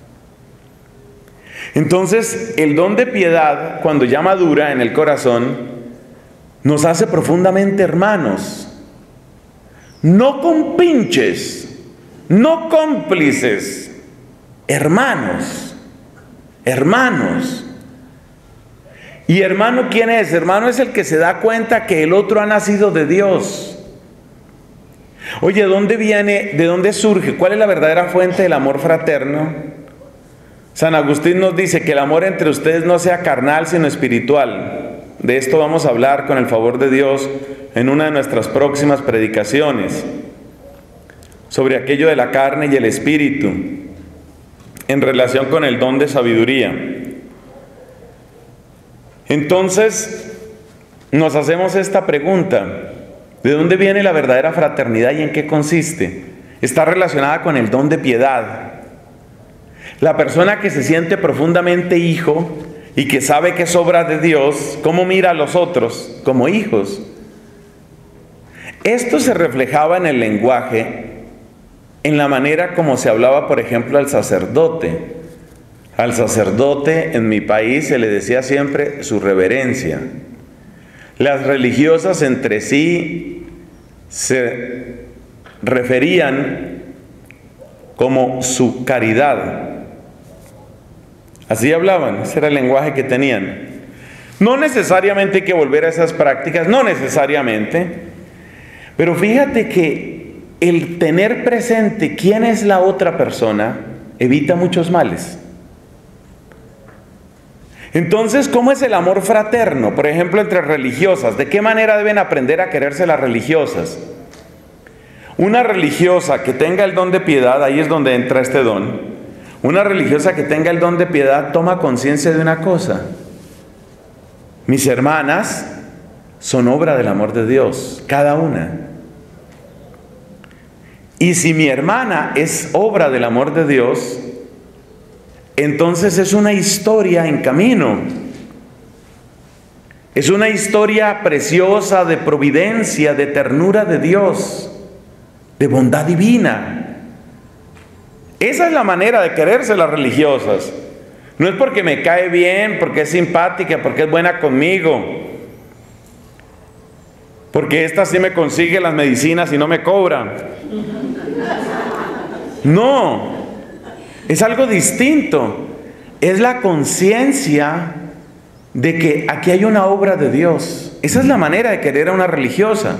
Entonces, el don de piedad, cuando ya madura en el corazón, nos hace profundamente hermanos. No con pinches, no cómplices, hermanos, hermanos. ¿Y hermano quién es? Hermano es el que se da cuenta que el otro ha nacido de Dios. Oye, ¿dónde viene, de dónde surge? ¿Cuál es la verdadera fuente del amor fraterno? San Agustín nos dice que el amor entre ustedes no sea carnal, sino espiritual. De esto vamos a hablar con el favor de Dios en una de nuestras próximas predicaciones, sobre aquello de la carne y el espíritu, en relación con el don de sabiduría. Entonces, nos hacemos esta pregunta: ¿de dónde viene la verdadera fraternidad y en qué consiste? Está relacionada con el don de piedad. La persona que se siente profundamente hijo y que sabe que es obra de Dios, ¿cómo mira a los otros? Como hijos. Esto se reflejaba en el lenguaje, en la manera como se hablaba, por ejemplo, al sacerdote. Al sacerdote en mi país se le decía siempre su reverencia. Las religiosas entre sí se referían como su caridad. Así hablaban, ese era el lenguaje que tenían. No necesariamente hay que volver a esas prácticas, no necesariamente, pero fíjate que el tener presente quién es la otra persona evita muchos males. Entonces, ¿cómo es el amor fraterno? Por ejemplo, entre religiosas. ¿De qué manera deben aprender a quererse las religiosas? Una religiosa que tenga el don de piedad, ahí es donde entra este don. Una religiosa que tenga el don de piedad toma conciencia de una cosa: mis hermanas son obra del amor de Dios, cada una. Y si mi hermana es obra del amor de Dios, entonces es una historia en camino. Es una historia preciosa de providencia, de ternura de Dios, de bondad divina. Esa es la manera de quererse las religiosas. No es porque me cae bien, porque es simpática, porque es buena conmigo, porque esta sí me consigue las medicinas y no me cobra. No, es algo distinto. Es la conciencia de que aquí hay una obra de Dios. Esa es la manera de querer a una religiosa.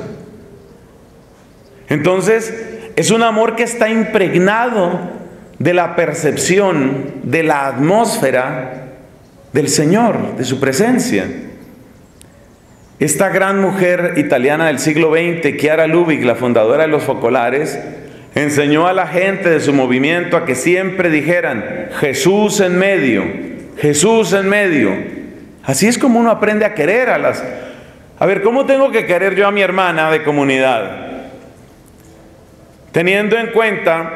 Entonces, es un amor que está impregnado de la percepción, de la atmósfera del Señor, de su presencia. Esta gran mujer italiana del siglo veinte, Chiara Lubich, la fundadora de los focolares, enseñó a la gente de su movimiento a que siempre dijeran: Jesús en medio, Jesús en medio. Así es como uno aprende a querer a las... A ver, ¿cómo tengo que querer yo a mi hermana de comunidad? Teniendo en cuenta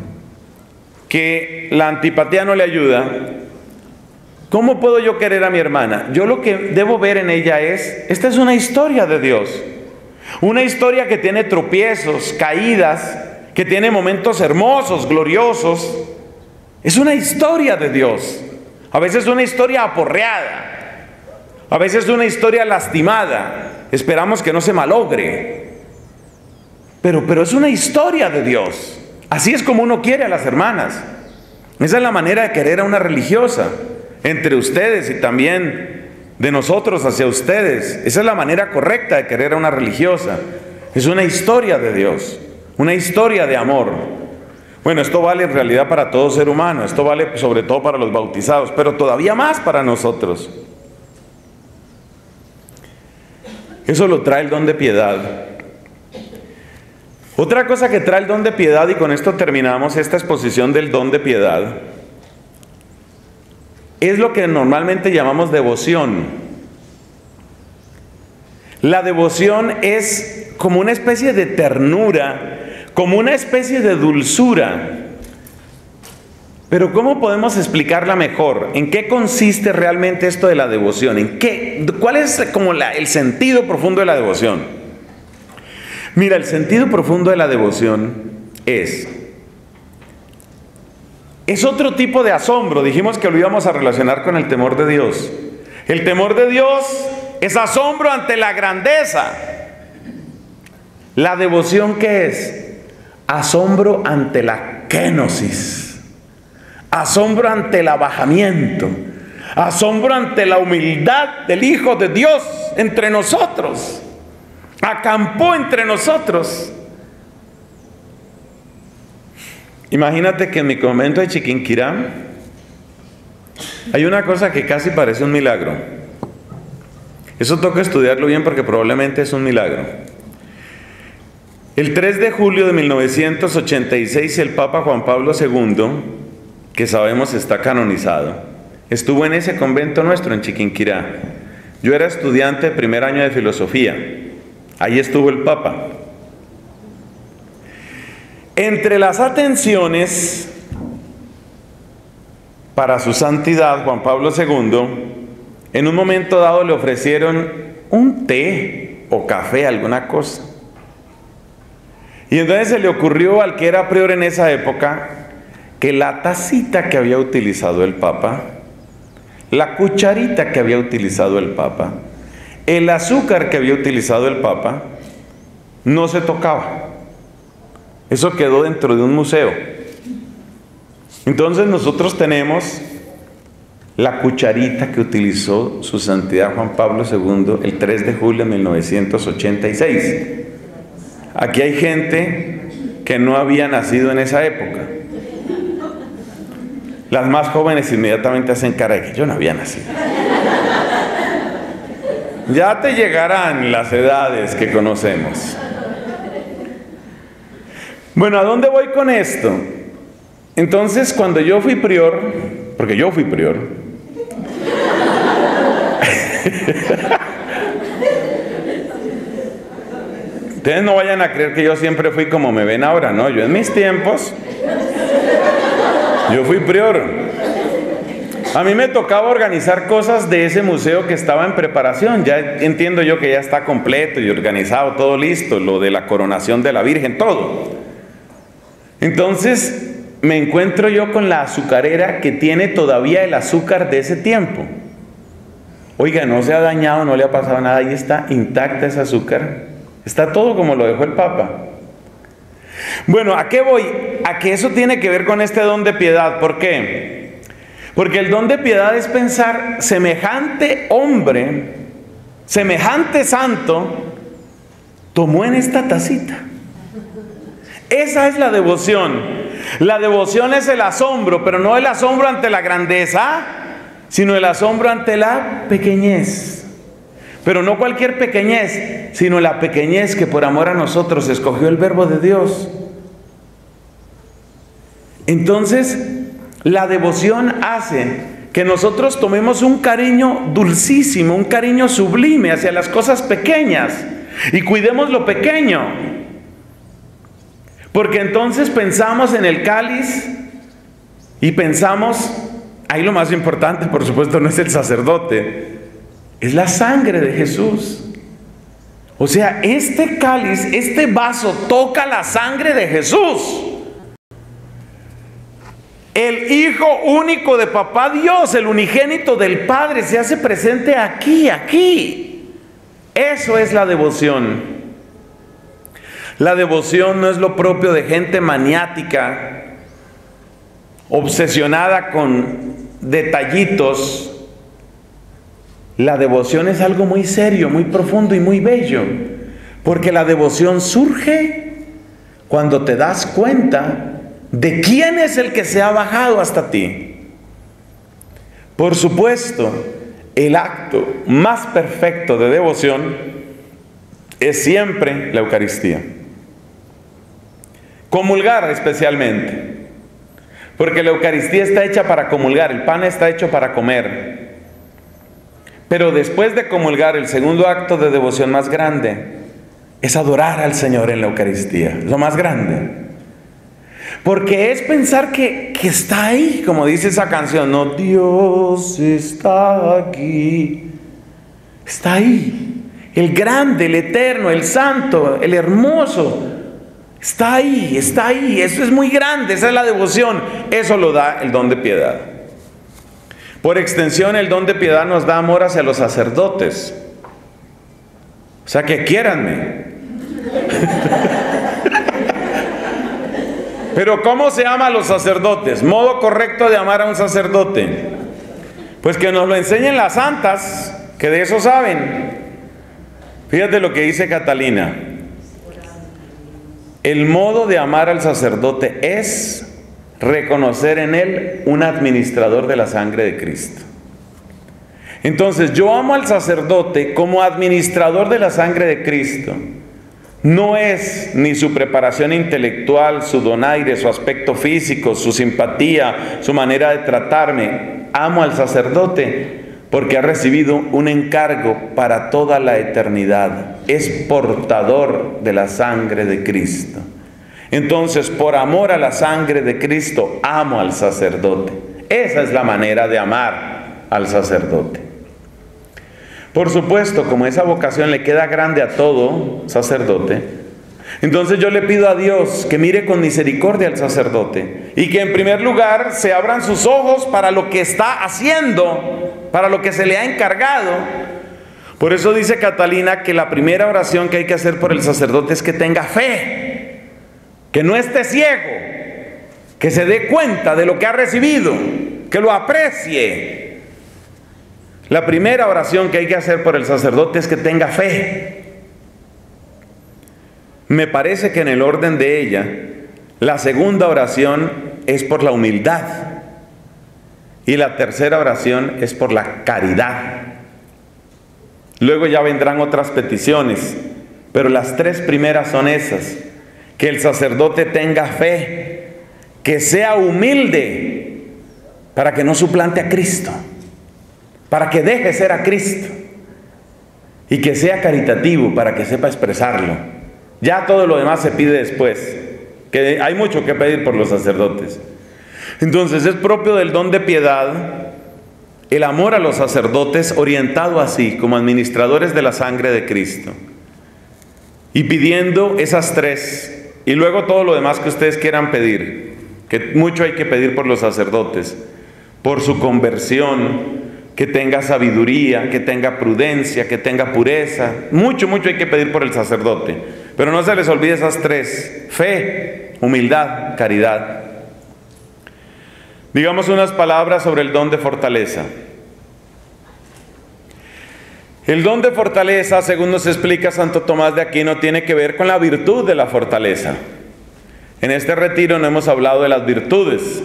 que la antipatía no le ayuda, ¿cómo puedo yo querer a mi hermana? Yo lo que debo ver en ella es, esta es una historia de Dios, una historia que tiene tropiezos, caídas, que tiene momentos hermosos, gloriosos. Es una historia de Dios. A veces una historia aporreada, a veces una historia lastimada. Esperamos que no se malogre, pero, pero es una historia de Dios. Así es como uno quiere a las hermanas. Esa es la manera de querer a una religiosa, entre ustedes y también de nosotros hacia ustedes. Esa es la manera correcta de querer a una religiosa. Es una historia de Dios, una historia de amor. Bueno, esto vale en realidad para todo ser humano, esto vale sobre todo para los bautizados, pero todavía más para nosotros. Eso lo trae el don de piedad. Otra cosa que trae el don de piedad, y con esto terminamos esta exposición del don de piedad, es lo que normalmente llamamos devoción. La devoción es como una especie de ternura, como una especie de dulzura. Pero ¿cómo podemos explicarla mejor? ¿En qué consiste realmente esto de la devoción? ¿En qué? ¿Cuál es como la, el sentido profundo de la devoción? Mira, el sentido profundo de la devoción es, es otro tipo de asombro. Dijimos que lo íbamos a relacionar con el temor de Dios. El temor de Dios es asombro ante la grandeza. ¿La devoción qué es? asombro ante la kenosis, asombro ante el abajamiento, asombro ante la humildad del Hijo de Dios entre nosotros. Acampó entre nosotros. Imagínate que en mi convento de Chiquinquirá hay una cosa que casi parece un milagro. Eso toca estudiarlo bien porque probablemente es un milagro. El tres de julio de mil novecientos ochenta y seis, el Papa Juan Pablo segundo, que sabemos está canonizado, estuvo en ese convento nuestro en Chiquinquirá. Yo era estudiante de primer año de filosofía. Ahí estuvo el Papa. Entre las atenciones para su santidad Juan Pablo segundo, en un momento dado le ofrecieron un té o café, alguna cosa. Y entonces se le ocurrió al que era prior en esa época que la tacita que había utilizado el Papa, la cucharita que había utilizado el Papa, el azúcar que había utilizado el Papa, no se tocaba. Eso quedó dentro de un museo. Entonces nosotros tenemos la cucharita que utilizó su santidad Juan Pablo segundo el tres de julio de mil novecientos ochenta y seis. Aquí hay gente que no había nacido en esa época. Las más jóvenes inmediatamente hacen cara de que yo no había nacido. Ya te llegarán las edades que conocemos. Bueno, ¿a dónde voy con esto? Entonces, cuando yo fui prior, porque yo fui prior, ustedes no vayan a creer que yo siempre fui como me ven ahora, no, yo en mis tiempos, yo fui prior. A mí me tocaba organizar cosas de ese museo que estaba en preparación. Ya entiendo yo que ya está completo y organizado, todo listo, lo de la coronación de la Virgen, todo. Entonces me encuentro yo con la azucarera que tiene todavía el azúcar de ese tiempo. Oiga, no se ha dañado, no le ha pasado nada, ahí está intacta ese azúcar. Está todo como lo dejó el Papa. Bueno, ¿a qué voy? A que eso tiene que ver con este don de piedad. ¿Por qué? Porque el don de piedad es pensar, semejante hombre, semejante santo, tomó en esta tacita. Esa es la devoción. La devoción es el asombro, pero no el asombro ante la grandeza, sino el asombro ante la pequeñez. Pero no cualquier pequeñez, sino la pequeñez que por amor a nosotros escogió el Verbo de Dios. Entonces, la devoción hace que nosotros tomemos un cariño dulcísimo, un cariño sublime hacia las cosas pequeñas y cuidemos lo pequeño. Porque entonces pensamos en el cáliz y pensamos, ahí lo más importante por supuesto no es el sacerdote, es la sangre de Jesús. O sea, este cáliz, este vaso toca la sangre de Jesús. El Hijo único de Papá Dios, el unigénito del Padre, se hace presente aquí, aquí. Eso es la devoción. La devoción no es lo propio de gente maniática, obsesionada con detallitos. La devoción es algo muy serio, muy profundo y muy bello, porque la devoción surge cuando te das cuenta de quién es el que se ha bajado hasta ti. Por supuesto, el acto más perfecto de devoción es siempre la Eucaristía. Comulgar especialmente, porque la Eucaristía está hecha para comulgar, el pan está hecho para comer. Pero después de comulgar, el segundo acto de devoción más grande es adorar al Señor en la Eucaristía, lo más grande. Porque es pensar que, que está ahí, como dice esa canción, no, Dios está aquí, está ahí, el grande, el eterno, el santo, el hermoso, está ahí, está ahí, eso es muy grande, esa es la devoción, eso lo da el don de piedad. Por extensión, el don de piedad nos da amor hacia los sacerdotes, o sea que quiéranme. Pero ¿cómo se ama a los sacerdotes? Modo correcto de amar a un sacerdote. Pues que nos lo enseñen las santas, que de eso saben. Fíjate lo que dice Catalina. El modo de amar al sacerdote es reconocer en él un administrador de la sangre de Cristo. Entonces, yo amo al sacerdote como administrador de la sangre de Cristo. No es ni su preparación intelectual, su donaire, su aspecto físico, su simpatía, su manera de tratarme. Amo al sacerdote porque ha recibido un encargo para toda la eternidad. Es portador de la sangre de Cristo. Entonces, por amor a la sangre de Cristo, amo al sacerdote. Esa es la manera de amar al sacerdote. Por supuesto, como esa vocación le queda grande a todo sacerdote, entonces yo le pido a Dios que mire con misericordia al sacerdote y que en primer lugar se abran sus ojos para lo que está haciendo, para lo que se le ha encargado. Por eso dice Catalina que la primera oración que hay que hacer por el sacerdote es que tenga fe, que no esté ciego, que se dé cuenta de lo que ha recibido, que lo aprecie. La primera oración que hay que hacer por el sacerdote es que tenga fe. Me parece que en el orden de ella, la segunda oración es por la humildad y la tercera oración es por la caridad. Luego ya vendrán otras peticiones, pero las tres primeras son esas: que el sacerdote tenga fe, que sea humilde para que no suplante a Cristo, para que deje ser a Cristo, y que sea caritativo para que sepa expresarlo. Ya todo lo demás se pide después, que hay mucho que pedir por los sacerdotes. Entonces es propio del don de piedad el amor a los sacerdotes orientado así, como administradores de la sangre de Cristo, y pidiendo esas tres, y luego todo lo demás que ustedes quieran pedir, que mucho hay que pedir por los sacerdotes, por su conversión, que tenga sabiduría, que tenga prudencia, que tenga pureza. Mucho, mucho hay que pedir por el sacerdote. Pero no se les olvide esas tres: fe, humildad, caridad. Digamos unas palabras sobre el don de fortaleza. El don de fortaleza, según nos explica Santo Tomás de Aquino, tiene que ver con la virtud de la fortaleza. En este retiro no hemos hablado de las virtudes.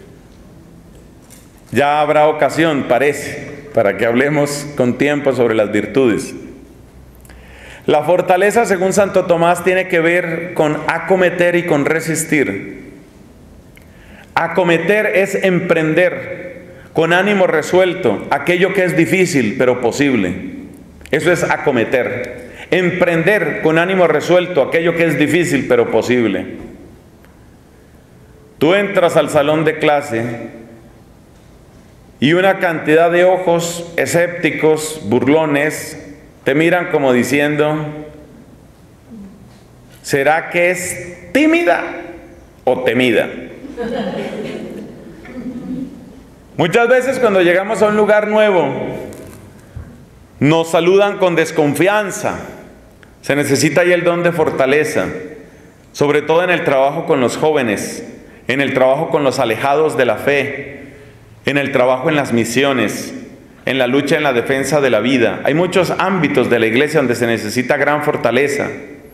Ya habrá ocasión, parece, para que hablemos con tiempo sobre las virtudes. La fortaleza, según Santo Tomás, tiene que ver con acometer y con resistir. Acometer es emprender con ánimo resuelto aquello que es difícil pero posible. Eso es acometer. Emprender con ánimo resuelto aquello que es difícil pero posible. Tú entras al salón de clase y una cantidad de ojos escépticos, burlones, te miran como diciendo: ¿será que es tímida o temida? Muchas veces cuando llegamos a un lugar nuevo, nos saludan con desconfianza. Se necesita ahí el don de fortaleza, sobre todo en el trabajo con los jóvenes, en el trabajo con los alejados de la fe, en el trabajo en las misiones, en la lucha en la defensa de la vida. Hay muchos ámbitos de la iglesia donde se necesita gran fortaleza.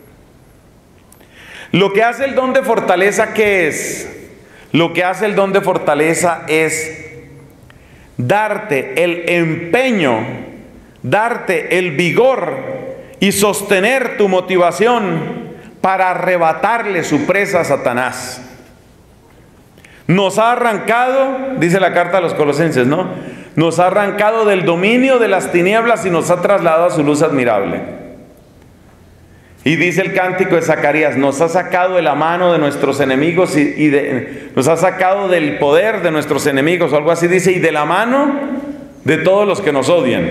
Lo que hace el don de fortaleza, ¿qué es? Lo que hace el don de fortaleza es darte el empeño, darte el vigor y sostener tu motivación para arrebatarle su presa a Satanás. Nos ha arrancado, dice la carta a los Colosenses, ¿no? Nos ha arrancado del dominio de las tinieblas y nos ha trasladado a su luz admirable. Y dice el cántico de Zacarías: nos ha sacado de la mano de nuestros enemigos y, y de, nos ha sacado del poder de nuestros enemigos, o algo así dice, y de la mano de todos los que nos odian.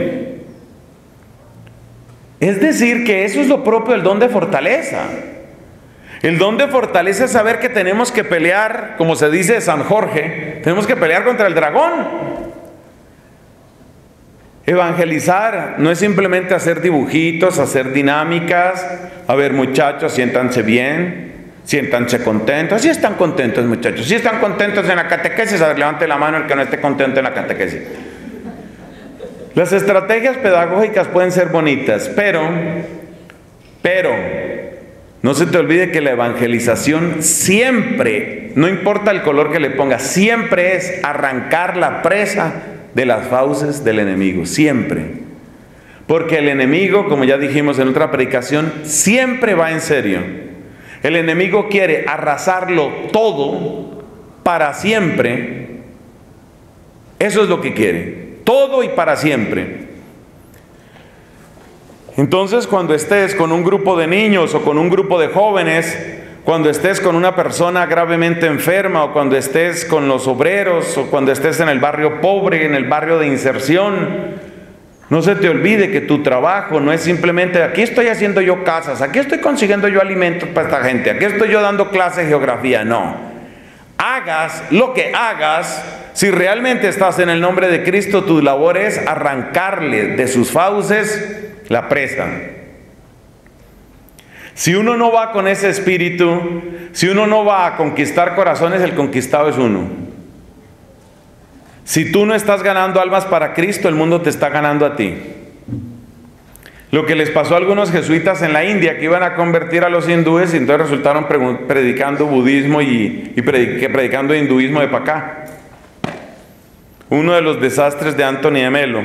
Es decir, que eso es lo propio del don de fortaleza. El don de fortaleza es saber que tenemos que pelear, como se dice de San Jorge, tenemos que pelear contra el dragón. Evangelizar no es simplemente hacer dibujitos, hacer dinámicas, a ver muchachos, siéntanse bien, Siéntanse contentos. Sí están contentos, muchachos. Sí están contentos en la catequesis. A ver, levante la mano el que no esté contento en la catequesis. Las estrategias pedagógicas pueden ser bonitas, pero, pero, no se te olvide que la evangelización siempre, no importa el color que le pongas, siempre es arrancar la presa de las fauces del enemigo, siempre. Porque el enemigo, como ya dijimos en otra predicación, siempre va en serio. El enemigo quiere arrasarlo todo para siempre. Eso es lo que quiere, todo y para siempre. Entonces, cuando estés con un grupo de niños o con un grupo de jóvenes, cuando estés con una persona gravemente enferma, o cuando estés con los obreros, o cuando estés en el barrio pobre, en el barrio de inserción, no se te olvide que tu trabajo no es simplemente, aquí estoy haciendo yo casas, aquí estoy consiguiendo yo alimentos para esta gente, aquí estoy yo dando clases de geografía. No. Hagas lo que hagas, si realmente estás en el nombre de Cristo, tu labor es arrancarle de sus fauces la presa. Si uno no va con ese espíritu, si uno no va a conquistar corazones, el conquistado es uno. Si tú no estás ganando almas para Cristo, el mundo te está ganando a ti. Lo que les pasó a algunos jesuitas en la India, que iban a convertir a los hindúes y entonces resultaron predicando budismo y, y predicando hinduismo de para acá. Uno de los desastres de Anthony de Melo.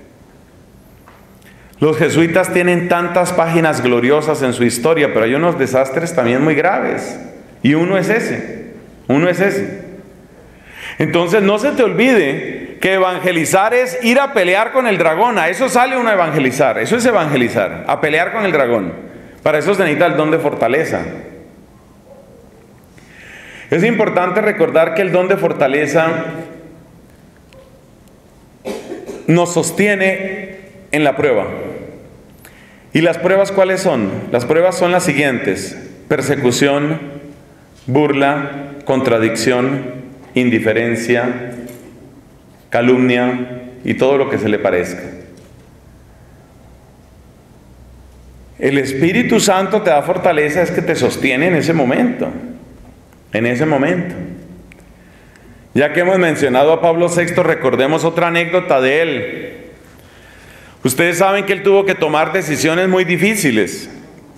Los jesuitas tienen tantas páginas gloriosas en su historia, pero hay unos desastres también muy graves. Y uno es ese, uno es ese. Entonces no se te olvide que evangelizar es ir a pelear con el dragón. A eso sale uno a evangelizar, eso es evangelizar, a pelear con el dragón. Para eso se necesita el don de fortaleza. Es importante recordar que el don de fortaleza nos sostiene en la prueba. ¿Y las pruebas cuáles son? Las pruebas son las siguientes: persecución, burla, contradicción, indiferencia, calumnia y todo lo que se le parezca. El Espíritu Santo te da fortaleza, es que te sostiene en ese momento, en ese momento. Ya que hemos mencionado a Pablo sexto, recordemos otra anécdota de él. Ustedes saben que él tuvo que tomar decisiones muy difíciles.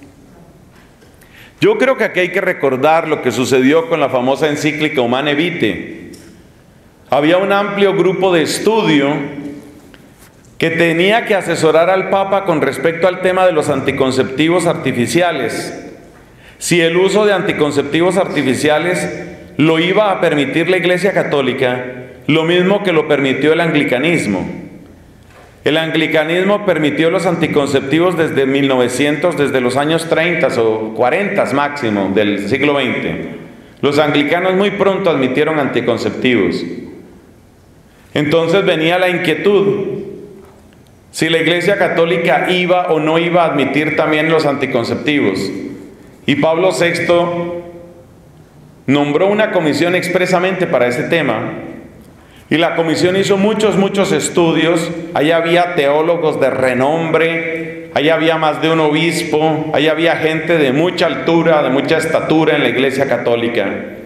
Yo creo que aquí hay que recordar lo que sucedió con la famosa encíclica Humane Vitae. Había un amplio grupo de estudio que tenía que asesorar al Papa con respecto al tema de los anticonceptivos artificiales. Si el uso de anticonceptivos artificiales lo iba a permitir la Iglesia Católica, lo mismo que lo permitió el anglicanismo. El anglicanismo permitió los anticonceptivos desde mil novecientos, desde los años treinta o cuarenta máximo del siglo veinte. Los anglicanos muy pronto admitieron anticonceptivos. Entonces venía la inquietud, si la Iglesia Católica iba o no iba a admitir también los anticonceptivos. Y Pablo sexto nombró una comisión expresamente para ese tema. Y la comisión hizo muchos, muchos estudios. Ahí había teólogos de renombre, ahí había más de un obispo, ahí había gente de mucha altura, de mucha estatura en la Iglesia Católica.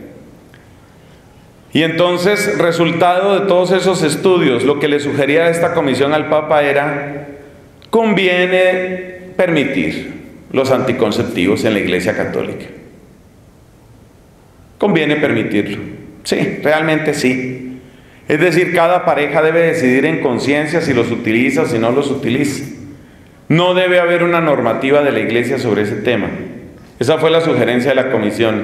Y entonces, resultado de todos esos estudios, lo que le sugería esta comisión al Papa era: conviene permitir los anticonceptivos en la Iglesia Católica. Conviene permitirlo. Sí, realmente sí. Es decir, cada pareja debe decidir en conciencia si los utiliza o si no los utiliza. No debe haber una normativa de la Iglesia sobre ese tema. Esa fue la sugerencia de la comisión.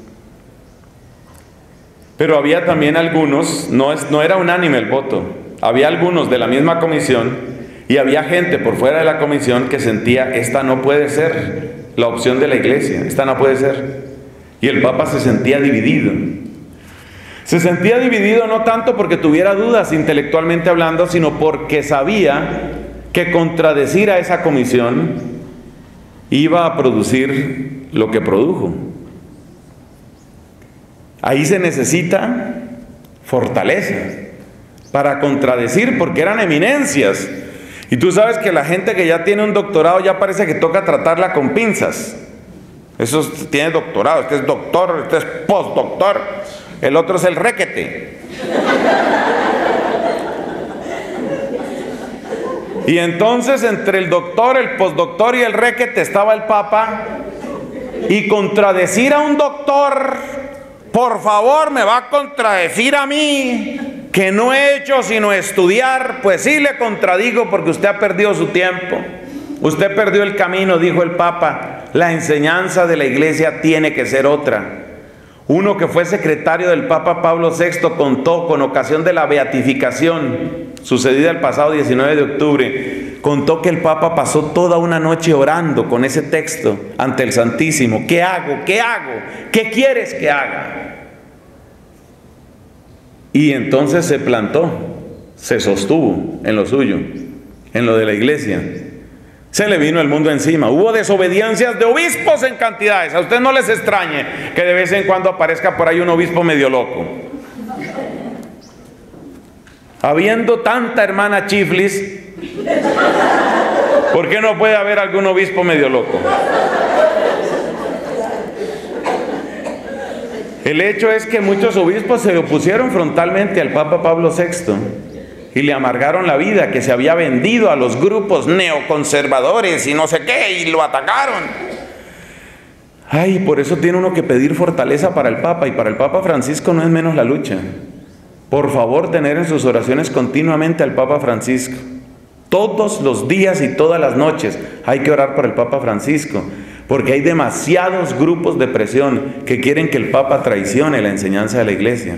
Pero había también algunos, no, es, no era unánime el voto, había algunos de la misma comisión y había gente por fuera de la comisión que sentía: esta no puede ser la opción de la Iglesia, esta no puede ser. Y el Papa se sentía dividido. Se sentía dividido no tanto porque tuviera dudas intelectualmente hablando, sino porque sabía que contradecir a esa comisión iba a producir lo que produjo. Ahí se necesita fortaleza para contradecir, porque eran eminencias. Y tú sabes que la gente que ya tiene un doctorado ya parece que toca tratarla con pinzas. Eso tiene doctorado, este es doctor, este es postdoctor, el otro es el requete. Y entonces entre el doctor, el postdoctor y el requete estaba el Papa, y contradecir a un doctor, por favor, me va a contradecir a mí, que no he hecho sino estudiar. Pues sí, le contradigo porque usted ha perdido su tiempo. Usted perdió el camino, dijo el Papa. La enseñanza de la Iglesia tiene que ser otra. Uno que fue secretario del Papa Pablo sexto contó, con ocasión de la beatificación sucedida el pasado diecinueve de octubre, contó que el Papa pasó toda una noche orando con ese texto ante el Santísimo. ¿Qué hago? ¿Qué hago? ¿Qué quieres que haga? Y entonces se plantó, se sostuvo en lo suyo, en lo de la Iglesia. Se le vino el mundo encima. Hubo desobediencias de obispos en cantidades. A usted no les extrañe que de vez en cuando aparezca por ahí un obispo medio loco. Habiendo tanta hermana chiflis, ¿por qué no puede haber algún obispo medio loco? El hecho es que muchos obispos se opusieron frontalmente al Papa Pablo sexto y le amargaron la vida, que se había vendido a los grupos neoconservadores y no sé qué, y lo atacaron. Ay, por eso tiene uno que pedir fortaleza para el Papa, y para el Papa Francisco no es menos la lucha. Por favor, tener en sus oraciones continuamente al Papa Francisco. Todos los días y todas las noches hay que orar por el Papa Francisco, porque hay demasiados grupos de presión que quieren que el Papa traicione la enseñanza de la Iglesia.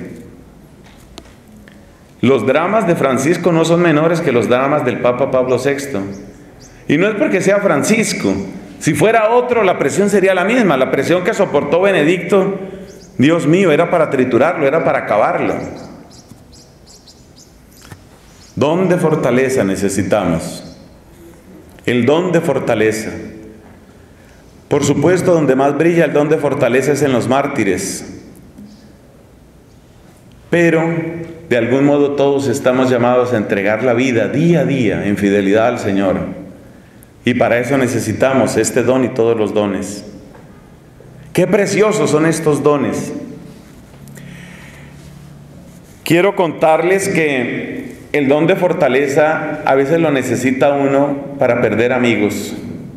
Los dramas de Francisco no son menores que los dramas del Papa Pablo sexto. Y no es porque sea Francisco. Si fuera otro, la presión sería la misma. La presión que soportó Benedicto, Dios mío, era para triturarlo, era para acabarlo. Don de fortaleza necesitamos. El don de fortaleza. Por supuesto, donde más brilla el don de fortaleza es en los mártires. Pero, de algún modo, todos estamos llamados a entregar la vida día a día en fidelidad al Señor. Y para eso necesitamos este don y todos los dones. ¡Qué preciosos son estos dones! Quiero contarles que el don de fortaleza a veces lo necesita uno para perder amigos,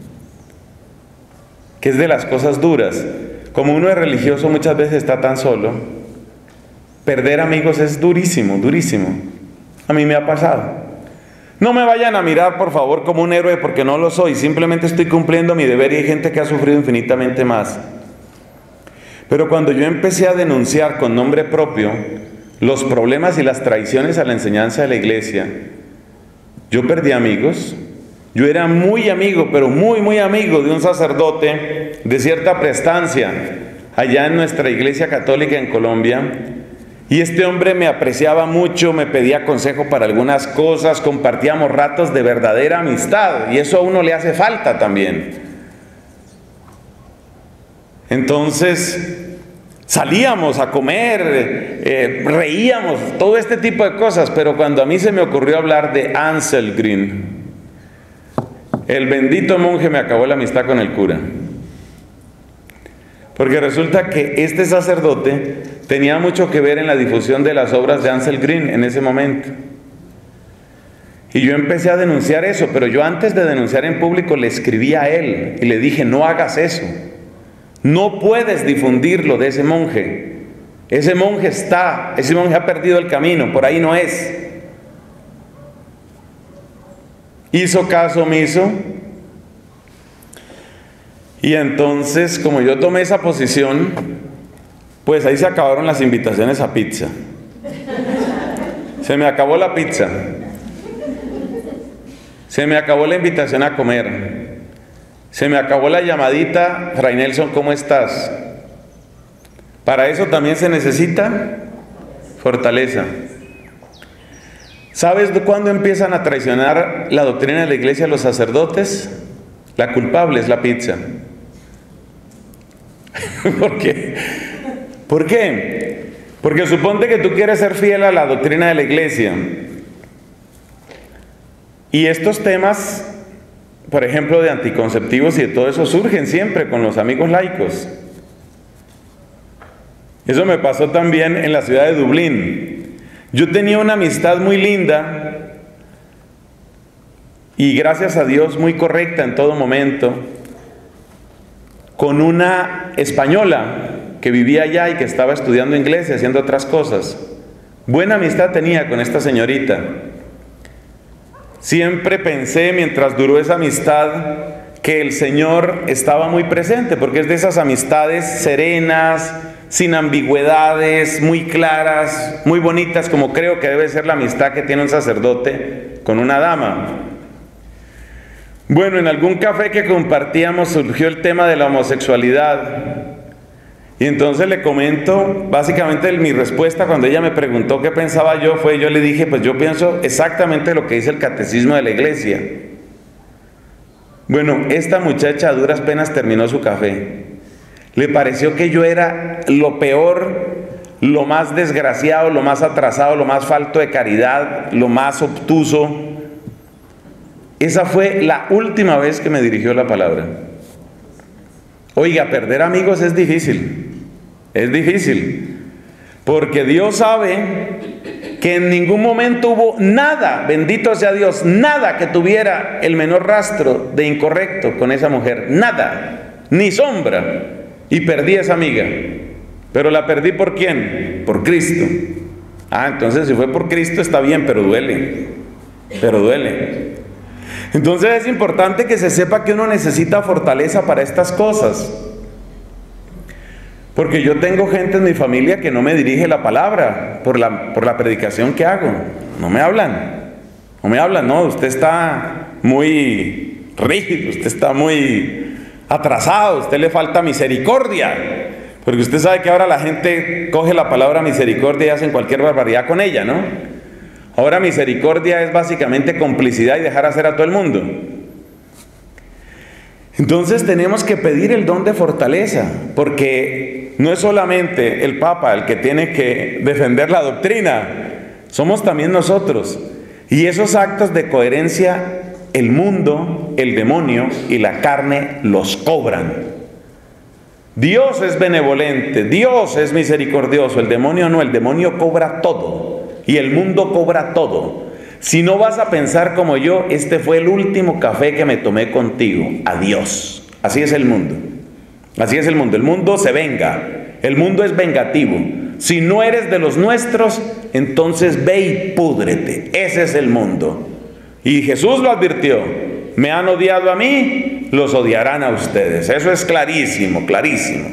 que es de las cosas duras. Como uno es religioso, muchas veces está tan solo. Perder amigos es durísimo, durísimo. A mí me ha pasado. No me vayan a mirar, por favor, como un héroe, porque no lo soy. Simplemente estoy cumpliendo mi deber y hay gente que ha sufrido infinitamente más. Pero cuando yo empecé a denunciar con nombre propio los problemas y las traiciones a la enseñanza de la Iglesia, yo perdí amigos. Yo era muy amigo, pero muy, muy amigo de un sacerdote de cierta prestancia allá en nuestra Iglesia Católica en Colombia. Y este hombre me apreciaba mucho, me pedía consejo para algunas cosas, compartíamos ratos de verdadera amistad, y eso a uno le hace falta también. Entonces, salíamos a comer, eh, reíamos, todo este tipo de cosas, pero cuando a mí se me ocurrió hablar de Ansel Green, el bendito monje me acabó la amistad con el cura. Porque resulta que este sacerdote tenía mucho que ver en la difusión de las obras de Ansel Green en ese momento. Y yo empecé a denunciar eso, pero yo antes de denunciar en público le escribí a él y le dije: no hagas eso. No puedes difundirlo de ese monje. Ese monje está, ese monje ha perdido el camino, por ahí no es. Hizo caso omiso. Y entonces, como yo tomé esa posición, pues ahí se acabaron las invitaciones a pizza. Se me acabó la pizza. Se me acabó la invitación a comer. Se me acabó la llamadita: Fray Nelson, ¿cómo estás? Para eso también se necesita fortaleza. ¿Sabes de cuándo empiezan a traicionar la doctrina de la Iglesia los sacerdotes? La culpable es la pizza. ¿Por qué? ¿Por qué? Porque suponte que tú quieres ser fiel a la doctrina de la Iglesia. Y estos temas por ejemplo, de anticonceptivos y de todo eso, surgen siempre con los amigos laicos. Eso me pasó también en la ciudad de Dublín. Yo tenía una amistad muy linda y gracias a Dios muy correcta en todo momento con una española que vivía allá y que estaba estudiando inglés y haciendo otras cosas. Buena amistad tenía con esta señorita. Siempre pensé, mientras duró esa amistad, que el Señor estaba muy presente, porque es de esas amistades serenas, sin ambigüedades, muy claras, muy bonitas, como creo que debe ser la amistad que tiene un sacerdote con una dama. Bueno, en algún café que compartíamos surgió el tema de la homosexualidad. Y entonces le comento, básicamente mi respuesta cuando ella me preguntó qué pensaba yo fue, yo le dije, pues yo pienso exactamente lo que dice el catecismo de la iglesia. Bueno, esta muchacha a duras penas terminó su café. Le pareció que yo era lo peor, lo más desgraciado, lo más atrasado, lo más falto de caridad, lo más obtuso. Esa fue la última vez que me dirigió la palabra. Oiga, perder amigos es difícil, es difícil, porque Dios sabe que en ningún momento hubo nada, bendito sea Dios, nada que tuviera el menor rastro de incorrecto con esa mujer, nada, ni sombra, y perdí a esa amiga. Pero la perdí ¿por quién? Por Cristo. Ah, entonces si fue por Cristo está bien, pero duele, pero duele. Entonces es importante que se sepa que uno necesita fortaleza para estas cosas. Porque yo tengo gente en mi familia que no me dirige la palabra por la, por la predicación que hago. No me hablan. No me hablan, no, usted está muy rígido, usted está muy atrasado, a usted le falta misericordia. Porque usted sabe que ahora la gente coge la palabra misericordia y hacen cualquier barbaridad con ella, ¿no? Ahora misericordia es básicamente complicidad y dejar hacer a todo el mundo. Entonces tenemos que pedir el don de fortaleza, porque no es solamente el Papa el que tiene que defender la doctrina, somos también nosotros. Y esos actos de coherencia, el mundo, el demonio y la carne los cobran. Dios es benevolente, Dios es misericordioso, el demonio no, el demonio cobra todo. Y el mundo cobra todo. Si no vas a pensar como yo, este fue el último café que me tomé contigo. Adiós. Así es el mundo. Así es el mundo. El mundo se venga. El mundo es vengativo. Si no eres de los nuestros, entonces ve y púdrete. Ese es el mundo. Y Jesús lo advirtió. Me han odiado a mí, los odiarán a ustedes. Eso es clarísimo, clarísimo.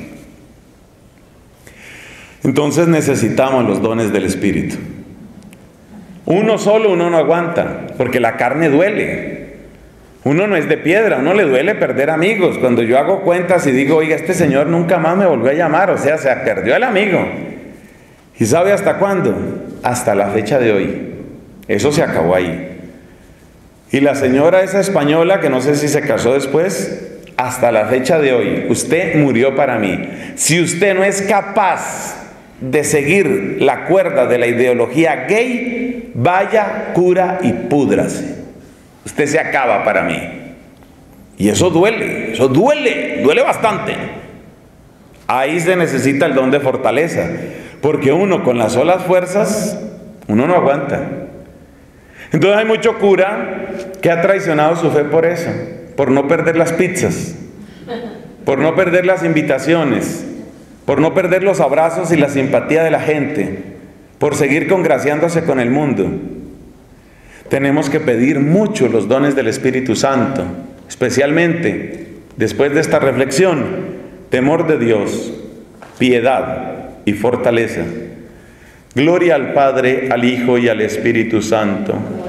Entonces necesitamos los dones del Espíritu. Uno solo uno no aguanta, porque la carne duele. Uno no es de piedra, uno le duele perder amigos. Cuando yo hago cuentas y digo, oiga, este señor nunca más me volvió a llamar, o sea, se perdió el amigo. ¿Y sabe hasta cuándo? Hasta la fecha de hoy. Eso se acabó ahí. Y la señora esa española, que no sé si se casó después, hasta la fecha de hoy, usted murió para mí. Si usted no es capaz de seguir la cuerda de la ideología gay, vaya, cura y púdrase. Usted se acaba para mí. Y eso duele, eso duele, duele bastante. Ahí se necesita el don de fortaleza, porque uno con las solas fuerzas, uno no aguanta. Entonces hay mucho cura que ha traicionado su fe por eso, por no perder las pizzas, por no perder las invitaciones, por no perder los abrazos y la simpatía de la gente, por seguir congraciándose con el mundo. Tenemos que pedir mucho los dones del Espíritu Santo, especialmente después de esta reflexión, temor de Dios, piedad y fortaleza. Gloria al Padre, al Hijo y al Espíritu Santo.